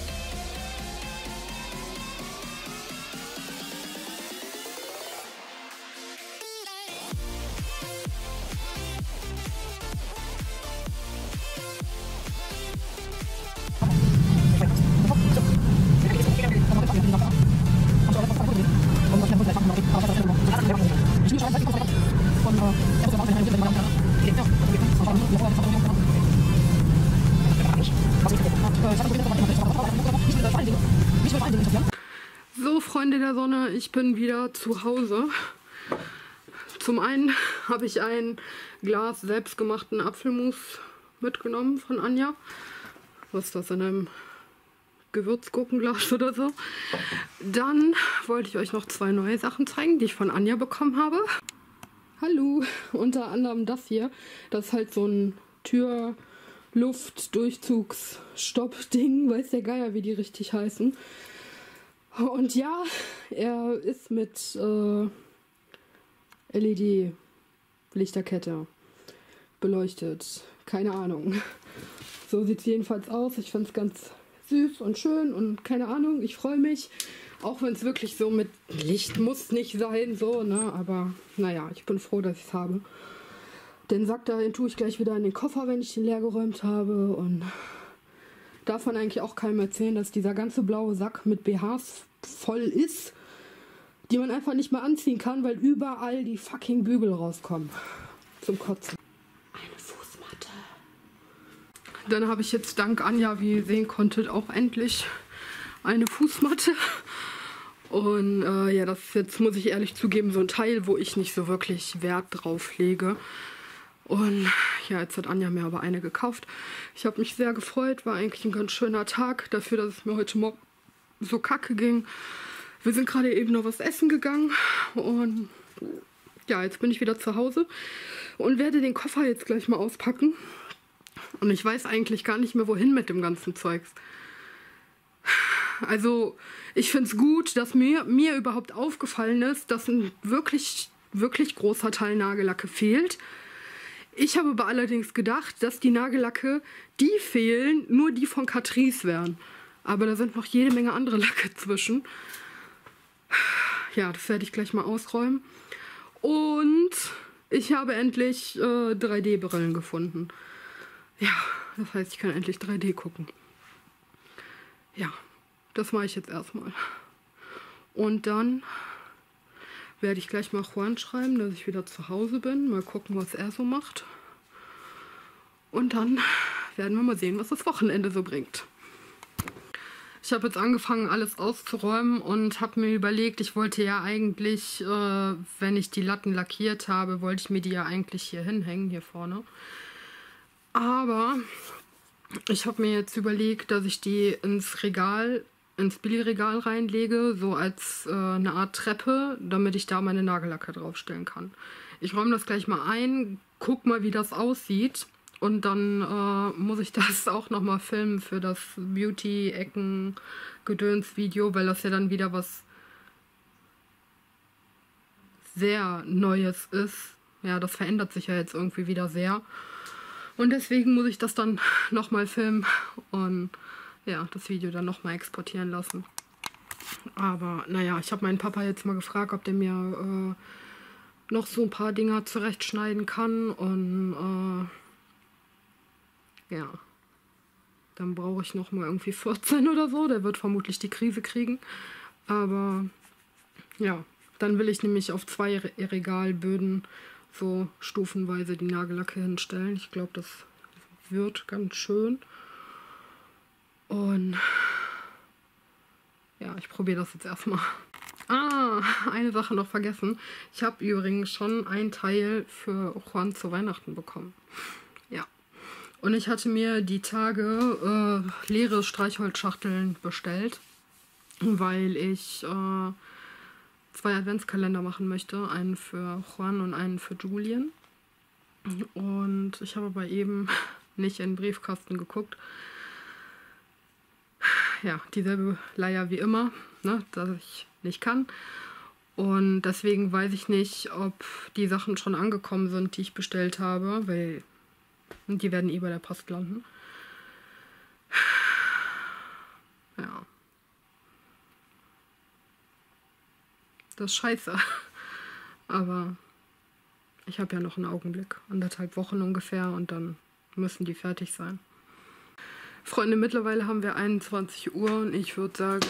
So, Freunde der Sonne, ich bin wieder zu Hause. Zum einen habe ich ein Glas selbstgemachten Apfelmus mitgenommen von Anja. Was ist das, in einem Gewürzgurkenglas oder so? Dann wollte ich euch noch 2 neue Sachen zeigen, die ich von Anja bekommen habe. Hallo, unter anderem das hier. Das ist halt so ein Tür-Luft-Durchzugs-Stopp-Ding. Weiß der Geier, wie die richtig heißen. Und ja, er ist mit LED-Lichterkette beleuchtet. Keine Ahnung. So sieht es jedenfalls aus. Ich finde es ganz süß und schön und keine Ahnung. Ich freue mich. Auch wenn es wirklich so mit Licht muss nicht sein, so, ne? Aber naja, ich bin froh, dass ich es habe. Den Sack dahin tue ich gleich wieder in den Koffer, wenn ich den leer geräumt habe. Und darf man eigentlich auch keinem erzählen, dass dieser ganze blaue Sack mit BHs voll ist, die man einfach nicht mehr anziehen kann, weil überall die fucking Bügel rauskommen. Zum Kotzen. Eine Fußmatte. Dann habe ich jetzt dank Anja, wie ihr sehen konntet, auch endlich eine Fußmatte. Und ja, das ist jetzt, muss ich ehrlich zugeben, so ein Teil, wo ich nicht so wirklich Wert drauf lege. Und ja, jetzt hat Anja mir aber eine gekauft. Ich habe mich sehr gefreut, war eigentlich ein ganz schöner Tag dafür, dass es mir heute Morgen so kacke ging. Wir sind gerade eben noch was essen gegangen und ja, jetzt bin ich wieder zu Hause und werde den Koffer jetzt gleich mal auspacken. Und ich weiß eigentlich gar nicht mehr, wohin mit dem ganzen Zeugs. Also ich finde es gut, dass mir überhaupt aufgefallen ist, dass ein wirklich großer Teil Nagellacke fehlt. Ich habe aber allerdings gedacht, dass die Nagellacke, die fehlen, nur die von Catrice wären. Aber da sind noch jede Menge andere Lacke zwischen. Ja, das werde ich gleich mal ausräumen. Und ich habe endlich 3D-Brillen gefunden. Ja, das heißt, ich kann endlich 3D gucken. Ja, das mache ich jetzt erstmal. Und dann werde ich gleich mal Juan schreiben, dass ich wieder zu Hause bin. Mal gucken, was er so macht. Und dann werden wir mal sehen, was das Wochenende so bringt. Ich habe jetzt angefangen, alles auszuräumen und habe mir überlegt, ich wollte ja eigentlich, wenn ich die Latten lackiert habe, wollte ich mir die ja eigentlich hier hinhängen, hier vorne. Aber ich habe mir jetzt überlegt, dass ich die ins Regal, ins Billigregal reinlege, so als eine Art Treppe, damit ich da meine Nagellacke draufstellen kann. Ich räume das gleich mal ein, guck mal, wie das aussieht. Und dann muss ich das auch nochmal filmen für das Beauty-Ecken-Gedöns-Video, weil das ja dann wieder was sehr Neues ist. ja, das verändert sich ja jetzt irgendwie wieder sehr. Und deswegen muss ich das dann nochmal filmen und ja, das Video dann nochmal exportieren lassen. Aber naja, ich habe meinen Papa jetzt mal gefragt, ob der mir noch so ein paar Dinger zurechtschneiden kann. Und ja, dann brauche ich nochmal irgendwie 14 oder so. Der wird vermutlich die Krise kriegen. Aber ja, dann will ich nämlich auf 2 Regalböden so stufenweise die Nagellacke hinstellen. Ich glaube, das wird ganz schön. Und ja, ich probiere das jetzt erstmal. Ah, eine Sache noch vergessen. Ich habe übrigens schon ein Teil für Juan zu Weihnachten bekommen. Ja. Und ich hatte mir die Tage leere Streichholzschachteln bestellt, weil ich 2 Adventskalender machen möchte. Einen für Juan und einen für Julien. Und ich habe aber eben nicht in den Briefkasten geguckt. Ja, dieselbe Leier wie immer, ne, dass ich nicht kann. Und deswegen weiß ich nicht, ob die Sachen schon angekommen sind, die ich bestellt habe, weil die werden eh bei der Post landen. Ja. Das ist scheiße. Aber ich habe ja noch einen Augenblick. 1,5 Wochen ungefähr und dann müssen die fertig sein. Freunde, mittlerweile haben wir 21 Uhr und ich würde sagen,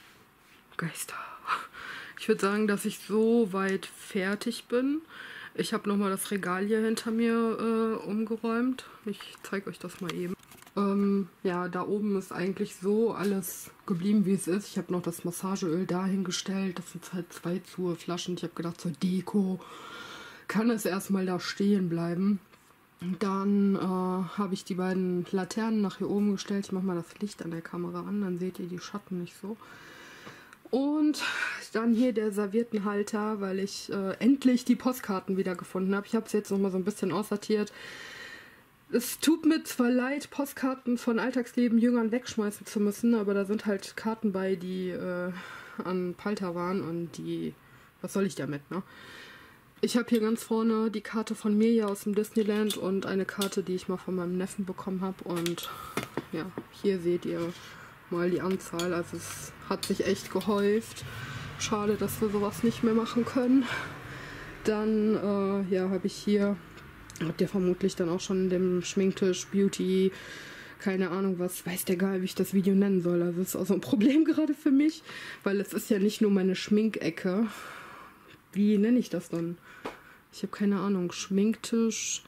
Ich würde sagen, dass ich so weit fertig bin. Ich habe nochmal das Regal hier hinter mir umgeräumt. Ich zeige euch das mal eben. Ja, da oben ist eigentlich so alles geblieben, wie es ist. Ich habe noch das Massageöl dahingestellt. Das sind halt 2 zu Flaschen. Ich habe gedacht, zur Deko kann es erstmal da stehen bleiben. Dann habe ich die beiden Laternen nach hier oben gestellt. Ich mache mal das Licht an der Kamera an, dann seht ihr die Schatten nicht so. Und dann hier der Serviettenhalter, weil ich endlich die Postkarten wieder gefunden habe. Ich habe es jetzt nochmal so ein bisschen aussortiert. Es tut mir zwar leid, Postkarten von Alltagsleben Jüngern wegschmeißen zu müssen, aber da sind halt Karten bei, die an Palter waren und die... Was soll ich damit, ne? Ich habe hier ganz vorne die Karte von Mirja aus dem Disneyland und eine Karte, die ich mal von meinem Neffen bekommen habe. Und ja, hier seht ihr mal die Anzahl. Also es hat sich echt gehäuft. Schade, dass wir sowas nicht mehr machen können. Dann ja, habe ich hier, habt ihr vermutlich dann auch schon in dem Schminktisch, Beauty, keine Ahnung was, weiß der gar, wie ich das Video nennen soll. Also es ist auch so ein Problem gerade für mich, weil es ist ja nicht nur meine Schminkecke. Wie nenne ich das dann? Ich habe keine Ahnung. Schminktisch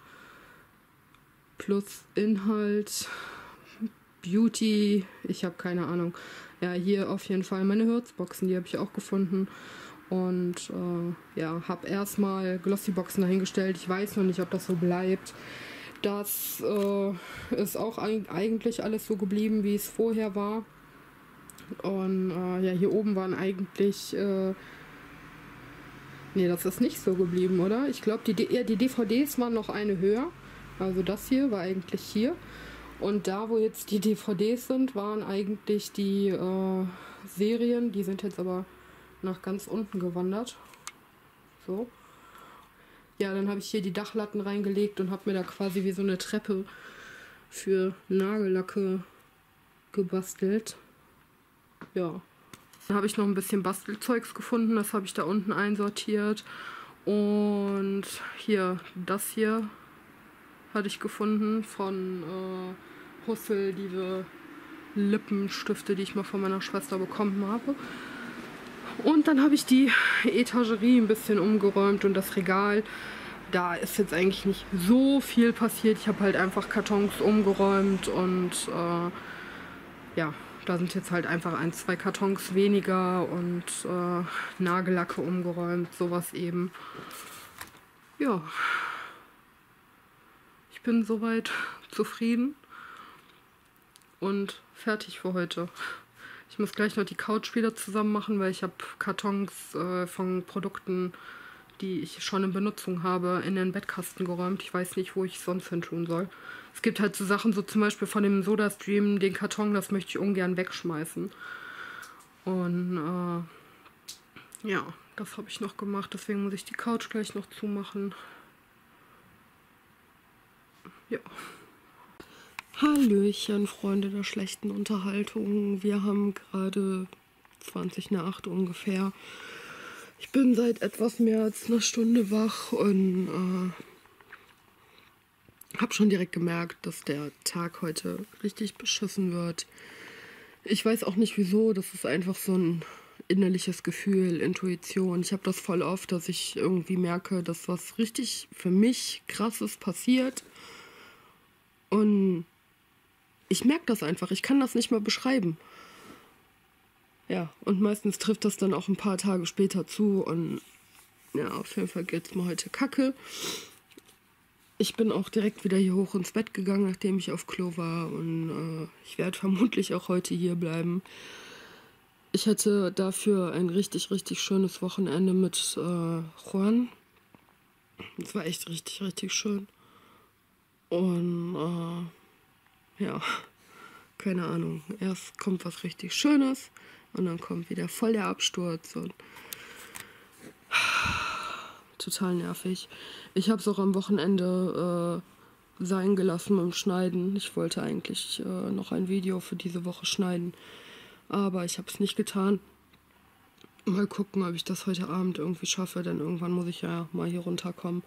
plus Inhalt, Beauty, ich habe keine Ahnung. Ja, hier auf jeden Fall meine Würzboxen, die habe ich auch gefunden. Und ja, habe erstmal Glossyboxen dahingestellt. Ich weiß noch nicht, ob das so bleibt. Das ist auch eigentlich alles so geblieben, wie es vorher war. Und ja, hier oben waren eigentlich... Nee, das ist nicht so geblieben, oder? Ich glaube, die DVDs waren noch eine höher. Also das hier war eigentlich hier. Und da, wo jetzt die DVDs sind, waren eigentlich die Serien. Die sind jetzt aber nach ganz unten gewandert. So. Ja, dann habe ich hier die Dachlatten reingelegt und habe mir da quasi wie so eine Treppe für Nagellacke gebastelt. Ja. Dann habe ich noch ein bisschen Bastelzeugs gefunden, das habe ich da unten einsortiert. Und hier, das hier hatte ich gefunden von Hussel, diese Lippenstifte, die ich mal von meiner Schwester bekommen habe. Und dann habe ich die Etagerie ein bisschen umgeräumt und das Regal. Da ist jetzt eigentlich nicht so viel passiert. Ich habe halt einfach Kartons umgeräumt und ja. Da sind jetzt halt einfach 1, 2 Kartons weniger und Nagellacke umgeräumt, sowas eben. Ja, ich bin soweit zufrieden und fertig für heute. Ich muss gleich noch die Couch wieder zusammen machen, weil ich habe Kartons von Produkten, die ich schon in Benutzung habe, in den Bettkasten geräumt. Ich weiß nicht, wo ich es sonst hin tun soll. Es gibt halt so Sachen, so zum Beispiel von dem Soda-Stream, den Karton, das möchte ich ungern wegschmeißen. Und ja, das habe ich noch gemacht. Deswegen muss ich die Couch gleich noch zumachen. Ja. Hallöchen, Freunde der schlechten Unterhaltung. Wir haben gerade 20 nach 8 ungefähr. Ich bin seit etwas mehr als einer Stunde wach und habe schon direkt gemerkt, dass der Tag heute richtig beschissen wird. Ich weiß auch nicht wieso, das ist einfach so ein innerliches Gefühl, Intuition. Ich habe das voll oft, dass ich irgendwie merke, dass was richtig für mich Krasses passiert. Und ich merke das einfach, ich kann das nicht mal beschreiben. Ja, und meistens trifft das dann auch ein paar Tage später zu und ja, auf jeden Fall geht's mir heute kacke. Ich bin auch direkt wieder hier hoch ins Bett gegangen, nachdem ich auf Klo war und ich werde vermutlich auch heute hier bleiben. Ich hatte dafür ein richtig, richtig schönes Wochenende mit Juan. Es war echt richtig, richtig schön. Und ja, keine Ahnung. Erst kommt was richtig Schönes und dann kommt wieder voll der Absturz und total nervig. Ich habe es auch am Wochenende sein gelassen beim Schneiden. Ich wollte eigentlich noch ein Video für diese Woche schneiden, aber ich habe es nicht getan. Mal gucken, ob ich das heute Abend irgendwie schaffe, denn irgendwann muss ich ja mal hier runterkommen.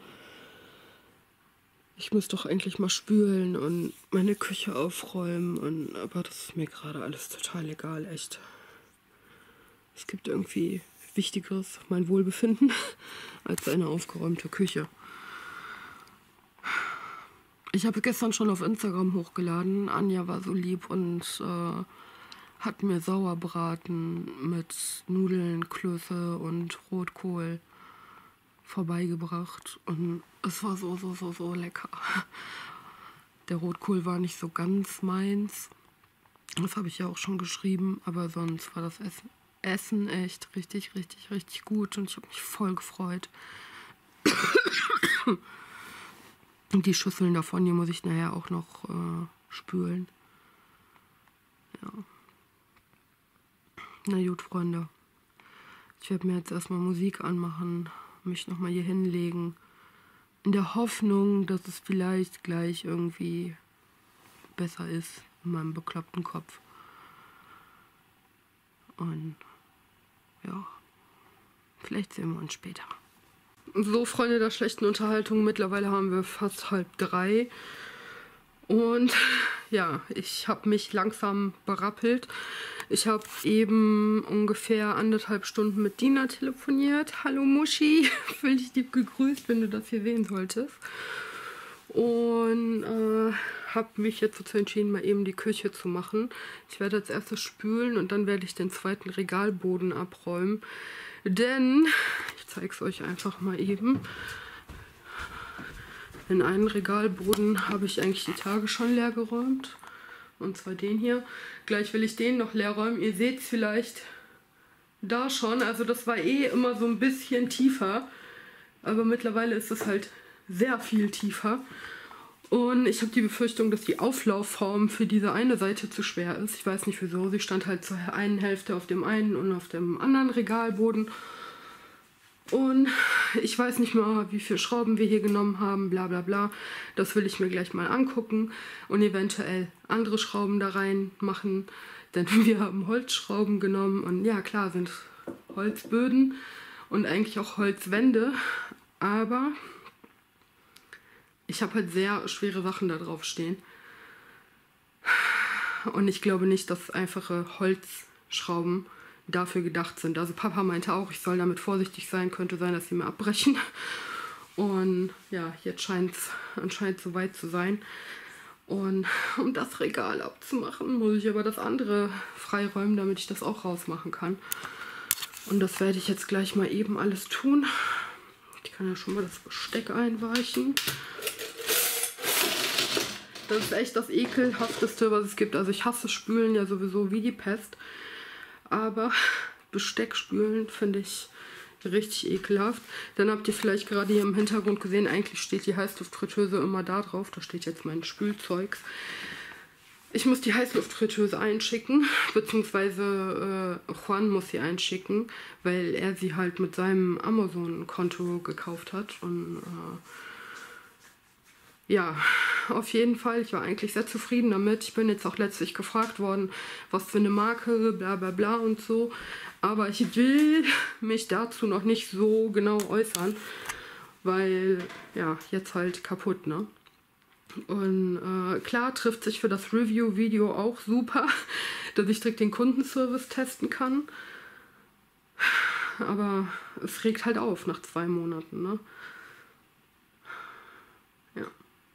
Ich muss doch eigentlich mal spülen und meine Küche aufräumen, aber das ist mir gerade alles total egal, echt. Es gibt irgendwie Wichtigeres, mein Wohlbefinden, als eine aufgeräumte Küche. Ich habe gestern schon auf Instagram hochgeladen. Anja war so lieb und hat mir Sauerbraten mit Nudeln, Klöße und Rotkohl vorbeigebracht. Und es war so lecker. Der Rotkohl war nicht so ganz meins. Das habe ich ja auch schon geschrieben. Aber sonst war das Essen echt richtig, richtig, richtig gut. Und ich habe mich voll gefreut. Und die Schüsseln davon, die muss ich nachher auch noch spülen. Ja. Na gut, Freunde. Ich werde mir jetzt erstmal Musik anmachen, mich nochmal hier hinlegen. In der Hoffnung, dass es vielleicht gleich irgendwie besser ist in meinem bekloppten Kopf. Und ja, vielleicht sehen wir uns später. So, Freunde der schlechten Unterhaltung, mittlerweile haben wir fast 2:30. Und ja, ich habe mich langsam berappelt. Ich habe eben ungefähr 1,5 Stunden mit Dina telefoniert. Hallo Muschi, fühl dich lieb gegrüßt, wenn du das hier sehen solltest. Und habe mich jetzt dazu entschieden, mal eben die Küche zu machen. Ich werde als erstes spülen und dann werde ich den zweiten Regalboden abräumen. Denn, ich zeige es euch einfach mal eben, den einen Regalboden habe ich eigentlich die Tage schon leer geräumt. Und zwar den hier. Gleich will ich den noch leer räumen. Ihr seht es vielleicht da schon. Also das war eh immer so ein bisschen tiefer. Aber mittlerweile ist es halt sehr viel tiefer. Und ich habe die Befürchtung, dass die Auflaufform für diese eine Seite zu schwer ist. Ich weiß nicht wieso. Sie stand halt zur einen Hälfte auf dem einen und auf dem anderen Regalboden. Und ich weiß nicht mehr, wie viele Schrauben wir hier genommen haben, bla bla bla. Das will ich mir gleich mal angucken und eventuell andere Schrauben da rein machen. Denn wir haben Holzschrauben genommen und ja klar sind Holzböden und eigentlich auch Holzwände. Aber ich habe halt sehr schwere Sachen da drauf stehen. Und ich glaube nicht, dass einfache Holzschrauben dafür gedacht sind. Also Papa meinte auch, ich soll damit vorsichtig sein, könnte sein, dass sie mir abbrechen. Und ja, jetzt scheint es anscheinend so weit zu sein. Und um das Regal abzumachen, muss ich aber das andere freiräumen, damit ich das auch rausmachen kann. Und das werde ich jetzt gleich mal eben alles tun. Ich kann ja schon mal das Besteck einweichen. Das ist echt das Ekelhafteste, was es gibt. Also ich hasse Spülen ja sowieso wie die Pest. Aber Besteck spülen finde ich richtig ekelhaft. Dann habt ihr vielleicht gerade hier im Hintergrund gesehen, eigentlich steht die Heißluftfritteuse immer da drauf. Da steht jetzt mein Spülzeug. Ich muss die Heißluftfritteuse einschicken, beziehungsweise Juan muss sie einschicken, weil er sie halt mit seinem Amazon-Konto gekauft hat. Und Ja, auf jeden Fall. Ich war eigentlich sehr zufrieden damit. Ich bin jetzt auch letztlich gefragt worden, was für eine Marke, bla bla bla und so. Aber ich will mich dazu noch nicht so genau äußern, weil, ja, jetzt halt kaputt, ne? Und klar trifft sich für das Review-Video auch super, dass ich direkt den Kundenservice testen kann. Aber es regt halt auf nach 2 Monaten, ne? Ja.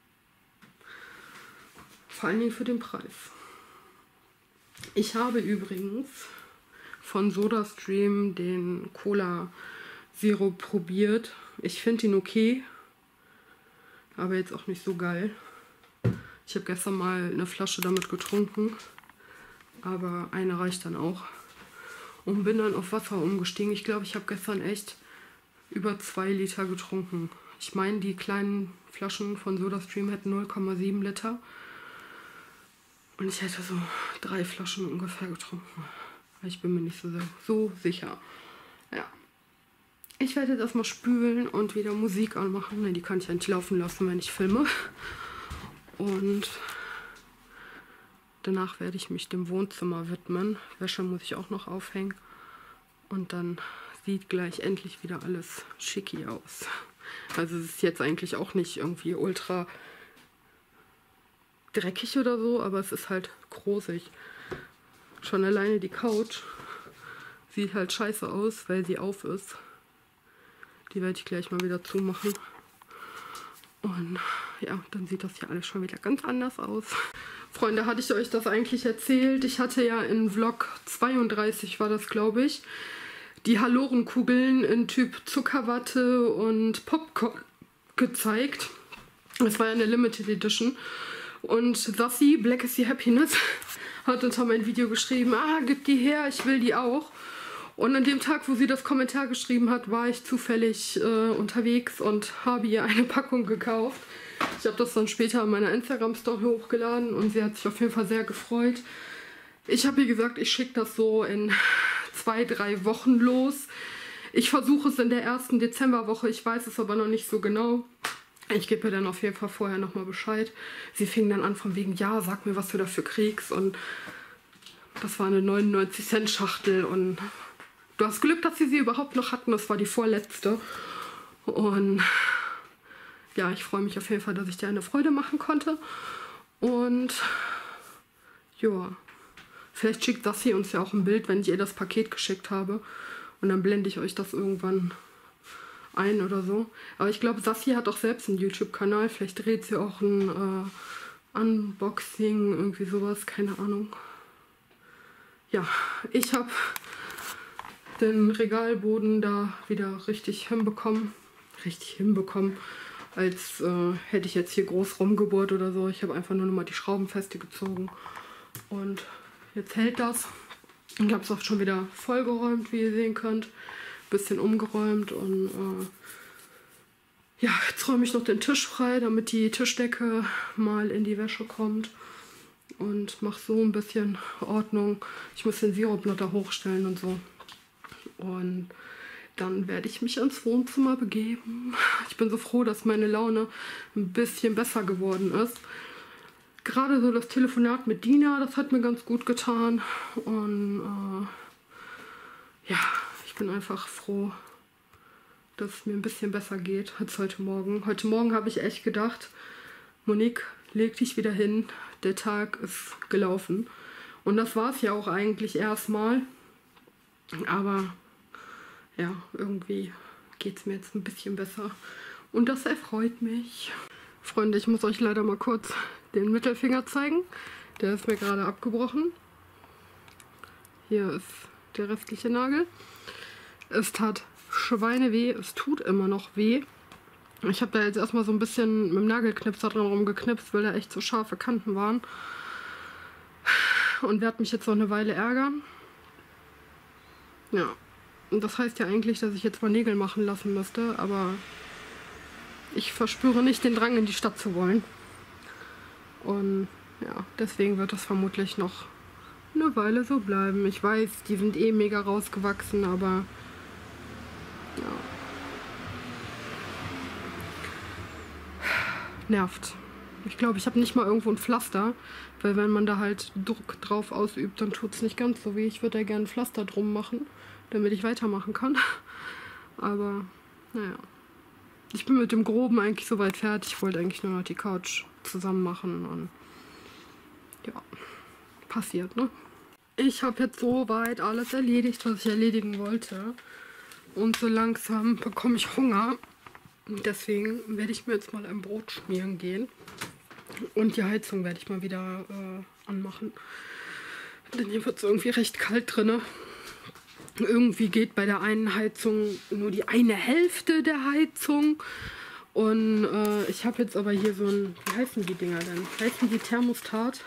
Vor allen Dingen für den Preis. Ich habe übrigens von SodaStream den Cola-Sirup probiert. Ich finde ihn okay, aber jetzt auch nicht so geil. Ich habe gestern mal eine Flasche damit getrunken, aber eine reicht dann auch. Und bin dann auf Wasser umgestiegen. Ich glaube, ich habe gestern echt über 2 Liter getrunken. Ich meine, die kleinen Flaschen von SodaStream hätten 0,7 Liter. Und ich hätte so 3 Flaschen ungefähr getrunken. Ich bin mir nicht so sicher. Ja. Ich werde jetzt erstmal spülen und wieder Musik anmachen. Ne, die kann ich eigentlich laufen lassen, wenn ich filme. Und danach werde ich mich dem Wohnzimmer widmen. Wäsche muss ich auch noch aufhängen. Und dann sieht gleich endlich wieder alles schicki aus. Also es ist jetzt eigentlich auch nicht irgendwie ultra dreckig oder so, aber es ist halt großig. Schon alleine die Couch sieht halt scheiße aus, weil sie auf ist. Die werde ich gleich mal wieder zumachen. Und ja, dann sieht das hier alles schon wieder ganz anders aus. Freunde, hatte ich euch das eigentlich erzählt? Ich hatte ja in Vlog 32, war das glaube ich, die Halorenkugeln in Typ Zuckerwatte und Popcorn gezeigt. Das war ja eine Limited Edition. Und Sassi, Black is the Happiness, hat unter mein Video geschrieben, gib die her, ich will die auch. Und an dem Tag, wo sie das Kommentar geschrieben hat, war ich zufällig unterwegs und habe ihr eine Packung gekauft. Ich habe das dann später in meiner Instagram-Story hochgeladen und sie hat sich auf jeden Fall sehr gefreut. Ich habe ihr gesagt, ich schicke das so in 2-3 Wochen los. Ich versuche es in der ersten Dezemberwoche, ich weiß es aber noch nicht so genau. Ich gebe ihr dann auf jeden Fall vorher nochmal Bescheid. Sie fing dann an von wegen, ja, sag mir, was du dafür kriegst. Und das war eine 99-Cent-Schachtel. Und du hast Glück, dass sie überhaupt noch hatten. Das war die vorletzte. Und ja, ich freue mich auf jeden Fall, dass ich dir eine Freude machen konnte. Und ja, vielleicht schickt Sassi uns ja auch ein Bild, wenn ich ihr das Paket geschickt habe. Und dann blende ich euch das irgendwann ein oder so. Aber ich glaube, Sassi hat auch selbst einen YouTube-Kanal. Vielleicht dreht sie auch ein Unboxing, irgendwie sowas, keine Ahnung. Ja, ich habe den Regalboden da wieder richtig hinbekommen. Als hätte ich jetzt hier groß rumgebohrt oder so. Ich habe einfach nur noch mal die Schrauben festgezogen. Und jetzt hält das. Ich habe es auch schon wieder vollgeräumt, wie ihr sehen könnt. Bisschen umgeräumt und ja, jetzt räume ich noch den Tisch frei, damit die Tischdecke mal in die Wäsche kommt und mache so ein bisschen Ordnung. Ich muss den Sirup noch da hochstellen und so. Und dann werde ich mich ins Wohnzimmer begeben. Ich bin so froh, dass meine Laune ein bisschen besser geworden ist. Gerade so das Telefonat mit Dina, das hat mir ganz gut getan. Und ja, ich bin einfach froh, dass es mir ein bisschen besser geht als heute Morgen. Heute Morgen habe ich echt gedacht, Monique, leg dich wieder hin, der Tag ist gelaufen. Und das war es ja auch eigentlich erstmal. Aber ja, irgendwie geht es mir jetzt ein bisschen besser. Und das erfreut mich. Freunde, ich muss euch leider mal kurz den Mittelfinger zeigen. Der ist mir gerade abgebrochen. Hier ist der restliche Nagel. Es tat Schweineweh, es tut immer noch weh. Ich habe da jetzt erstmal so ein bisschen mit dem Nagelknipser dran rumgeknipst, weil da echt so scharfe Kanten waren. Und werde mich jetzt noch eine Weile ärgern. Ja, und das heißt ja eigentlich, dass ich jetzt mal Nägel machen lassen müsste, aber ich verspüre nicht den Drang, in die Stadt zu wollen. Und ja, deswegen wird das vermutlich noch eine Weile so bleiben. Ich weiß, die sind eh mega rausgewachsen, aber ja. Nervt. Ich glaube, ich habe nicht mal irgendwo ein Pflaster, weil wenn man da halt Druck drauf ausübt, dann tut es nicht ganz so weh. Ich würde da gerne ein Pflaster drum machen, damit ich weitermachen kann. Aber, naja. Ich bin mit dem Groben eigentlich soweit fertig. Ich wollte eigentlich nur noch die Couch zusammen machen und ja, passiert, ne? Ich habe jetzt soweit alles erledigt, was ich erledigen wollte. Und so langsam bekomme ich Hunger. Deswegen werde ich mir jetzt mal ein Brot schmieren gehen. Und die Heizung werde ich mal wieder anmachen. Denn hier wird es irgendwie recht kalt drin. Irgendwie geht bei der einen Heizung nur die eine Hälfte der Heizung. Und ich habe jetzt aber hier so ein, wie heißen die Dinger denn? Heißen die Thermostat?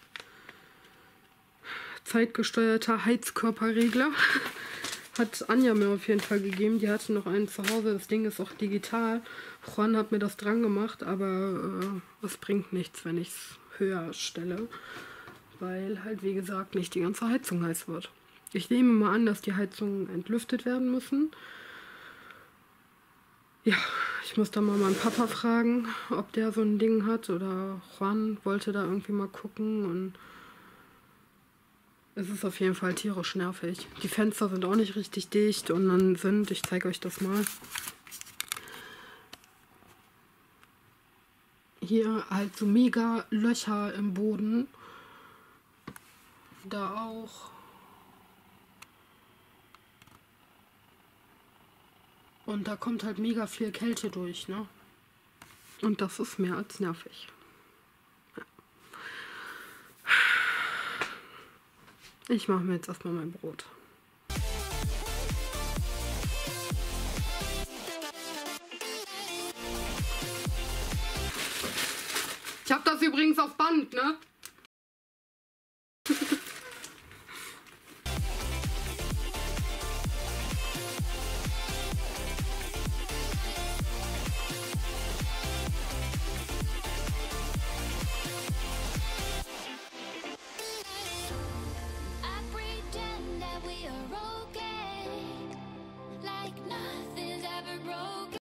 Zeitgesteuerter Heizkörperregler. Hat Anja mir auf jeden Fall gegeben. Die hatte noch einen zu Hause. Das Ding ist auch digital. Juan hat mir das dran gemacht, aber es bringt nichts, wenn ich es höher stelle. Weil halt, wie gesagt, nicht die ganze Heizung heiß wird. Ich nehme mal an, dass die Heizungen entlüftet werden müssen. Ja, ich muss da mal meinen Papa fragen, ob der so ein Ding hat. Oder Juan wollte da irgendwie mal gucken. Und es ist auf jeden Fall tierisch nervig. Die Fenster sind auch nicht richtig dicht. Und dann sind, ich zeige euch das mal, hier halt so mega Löcher im Boden. Da auch. Und da kommt halt mega viel Kälte durch, ne? Und das ist mehr als nervig. Ja. Ich mache mir jetzt erstmal mein Brot. Ich habe das übrigens auf Band, ne?